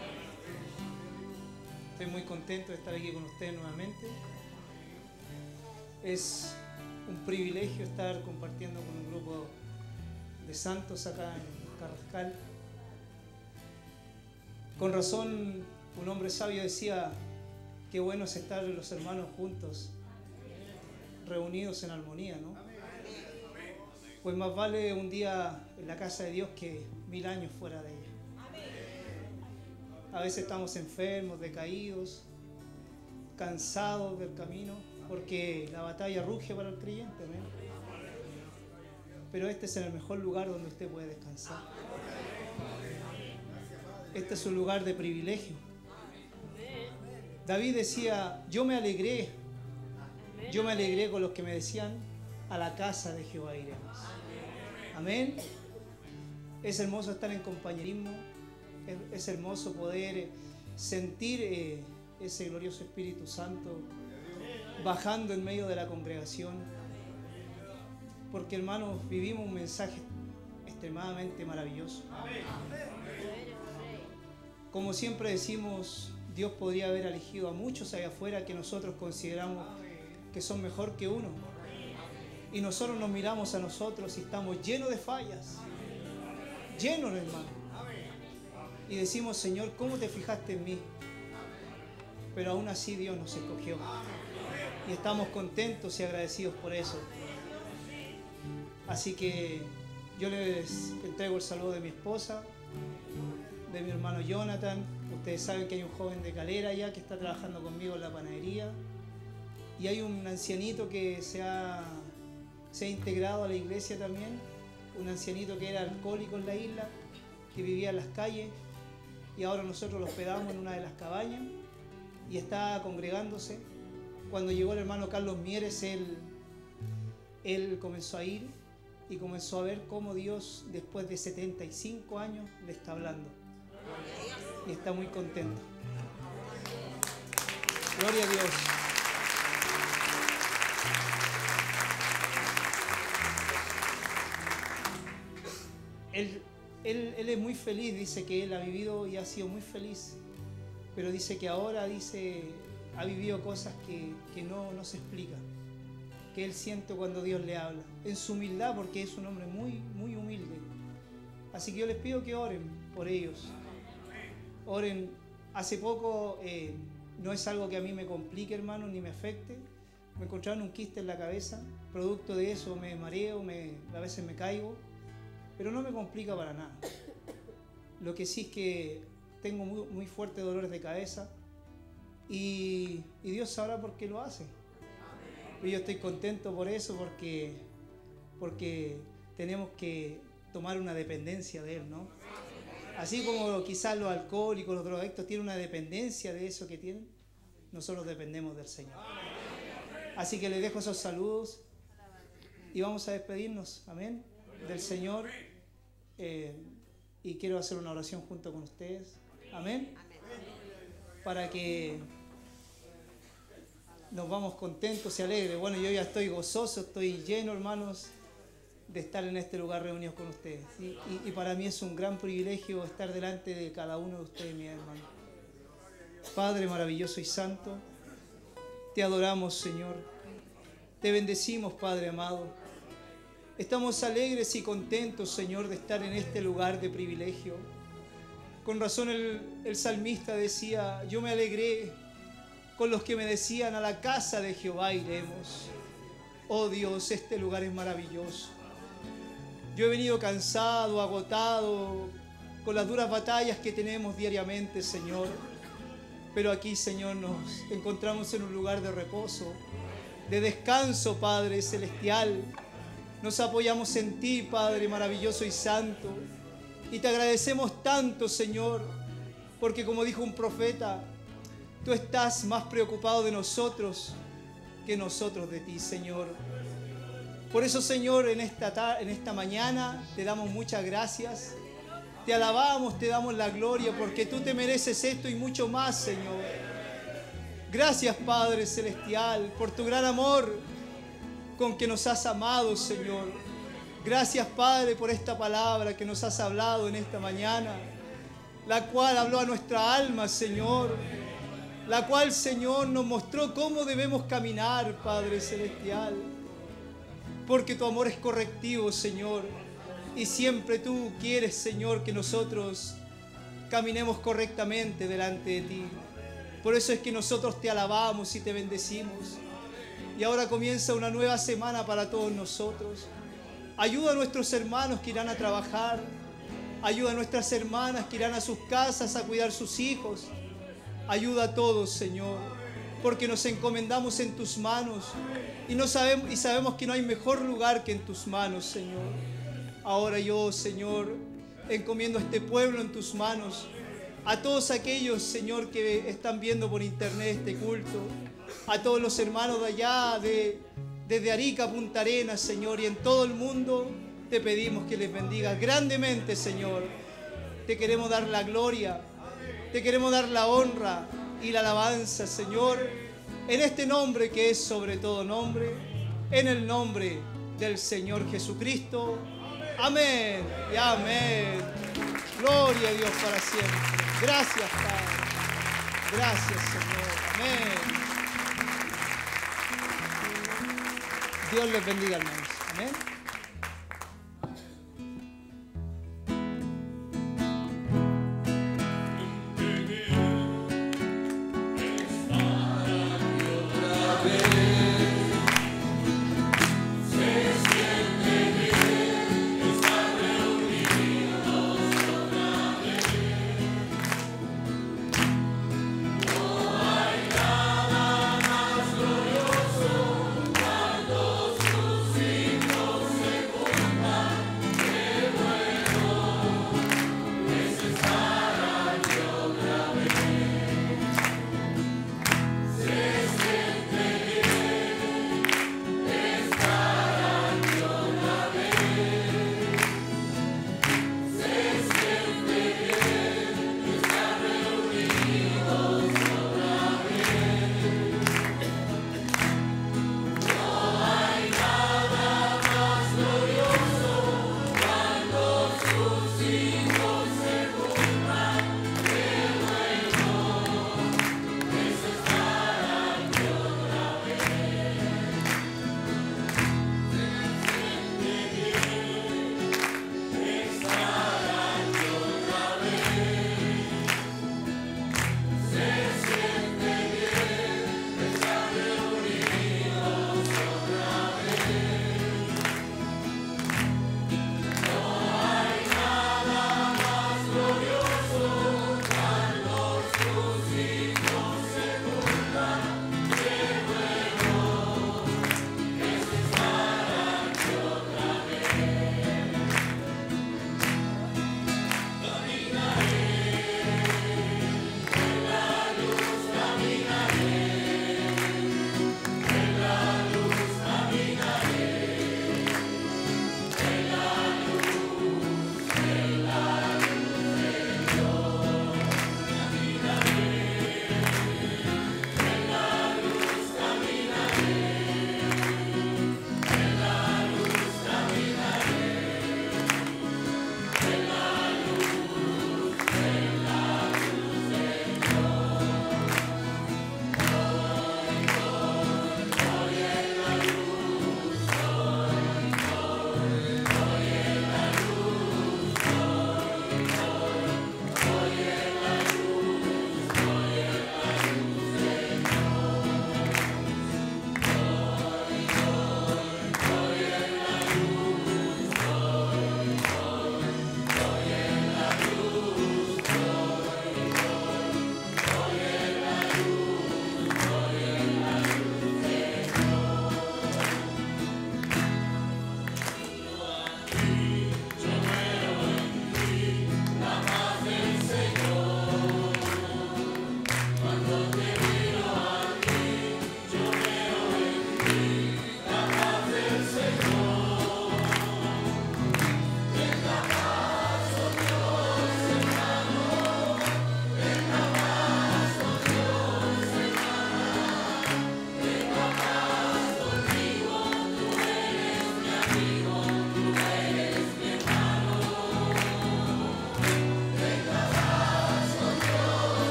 D: Estoy muy contento de estar aquí con ustedes nuevamente. Es un privilegio estar compartiendo con un grupo de santos acá en Carrascal. Con razón, un hombre sabio decía: qué bueno es estar los hermanos juntos, reunidos en armonía, ¿no? Pues más vale un día en la casa de Dios que 1000 años fuera de ella. A veces estamos enfermos, decaídos, cansados del camino, porque la batalla ruge para el creyente, ¿amén? Pero este es el mejor lugar donde usted puede descansar. Este es un lugar de privilegio. David decía: yo me alegré con los que me decían, a la casa de Jehová iremos. Amén. Es hermoso estar en compañerismo. Es hermoso poder sentir ese glorioso Espíritu Santo bajando en medio de la congregación. Porque, hermanos, vivimos un mensaje extremadamente maravilloso. Como siempre decimos, Dios podría haber elegido a muchos allá afuera que nosotros consideramos que son mejor que uno. Y nosotros nos miramos a nosotros y estamos llenos de fallas. Llenos, hermano. Y decimos: Señor, ¿cómo te fijaste en mí? Pero aún así Dios nos escogió. Y estamos contentos y agradecidos por eso. Así que yo les entrego el saludo de mi esposa, de mi hermano Jonathan. Ustedes saben que hay un joven de Calera ya que está trabajando conmigo en la panadería. Y hay un ancianito que se ha integrado a la iglesia también. Un ancianito que era alcohólico en la isla, que vivía en las calles. Y ahora nosotros lo hospedamos en una de las cabañas y está congregándose. Cuando llegó el hermano Carlos Mieres, él comenzó a ir y comenzó a ver cómo Dios, después de 75 años, le está hablando. Y está muy contento. Gloria a Dios. Él es muy feliz, dice que él ha vivido y ha sido muy feliz, pero dice que ahora ha vivido cosas que no se explican, que él siente cuando Dios le habla, en su humildad, porque es un hombre muy, muy humilde. Así que yo les pido que oren por ellos. Oren. Hace poco, no es algo que a mí me complique, hermano, ni me afecte. Me encontraron un quiste en la cabeza, producto de eso me mareo, a veces me caigo. Pero no me complica para nada. Lo que sí es que tengo muy, muy fuertes dolores de cabeza y Dios sabrá por qué lo hace. Y yo estoy contento por eso, porque tenemos que tomar una dependencia de Él, ¿no? Así como quizás los alcohólicos, los drogadictos tienen una dependencia de eso que tienen, nosotros dependemos del Señor. Así que les dejo esos saludos y vamos a despedirnos, amén, del Señor. Y quiero hacer una oración junto con ustedes, amén, para que nos vamos contentos y alegres. Bueno, yo ya estoy gozoso, estoy lleno, hermanos, de estar en este lugar reunidos con ustedes. Y para mí es un gran privilegio estar delante de cada uno de ustedes, mi hermano. Padre maravilloso y santo, te adoramos, Señor. Te bendecimos, Padre amado. Estamos alegres y contentos, Señor, de estar en este lugar de privilegio. Con razón el salmista decía: yo me alegré con los que me decían, a la casa de Jehová iremos. Oh Dios, este lugar es maravilloso. Yo he venido cansado, agotado, con las duras batallas que tenemos diariamente, Señor. Pero aquí, Señor, nos encontramos en un lugar de reposo, de descanso, Padre celestial. Nos apoyamos en ti, Padre maravilloso y santo. Y te agradecemos tanto, Señor, porque como dijo un profeta, tú estás más preocupado de nosotros que nosotros de ti, Señor. Por eso, Señor, en esta mañana te damos muchas gracias. Te alabamos, te damos la gloria, porque tú te mereces esto y mucho más, Señor. Gracias, Padre celestial, por tu gran amor con que nos has amado, Señor. Gracias, Padre, por esta palabra que nos has hablado en esta mañana, la cual habló a nuestra alma, Señor. La cual, Señor, nos mostró cómo debemos caminar, Padre celestial. Porque tu amor es correctivo, Señor. Y siempre tú quieres, Señor, que nosotros caminemos correctamente delante de ti. Por eso es que nosotros te alabamos y te bendecimos. Y ahora comienza una nueva semana para todos nosotros. Ayuda a nuestros hermanos que irán a trabajar. Ayuda a nuestras hermanas que irán a sus casas a cuidar sus hijos. Ayuda a todos, Señor, porque nos encomendamos en tus manos y sabemos que no hay mejor lugar que en tus manos, Señor. Ahora yo, Señor, encomiendo a este pueblo en tus manos, a todos aquellos, Señor, que están viendo por internet este culto, a todos los hermanos de allá, desde Arica, Punta Arenas, Señor, y en todo el mundo, te pedimos que les bendigas grandemente, Señor. Te queremos dar la gloria. Te queremos dar la honra y la alabanza, Señor, en este nombre que es sobre todo nombre, en el nombre del Señor Jesucristo. Amén y amén. Gloria a Dios para siempre. Gracias, Padre. Gracias, Señor. Amén. Dios les bendiga, hermanos. Amén.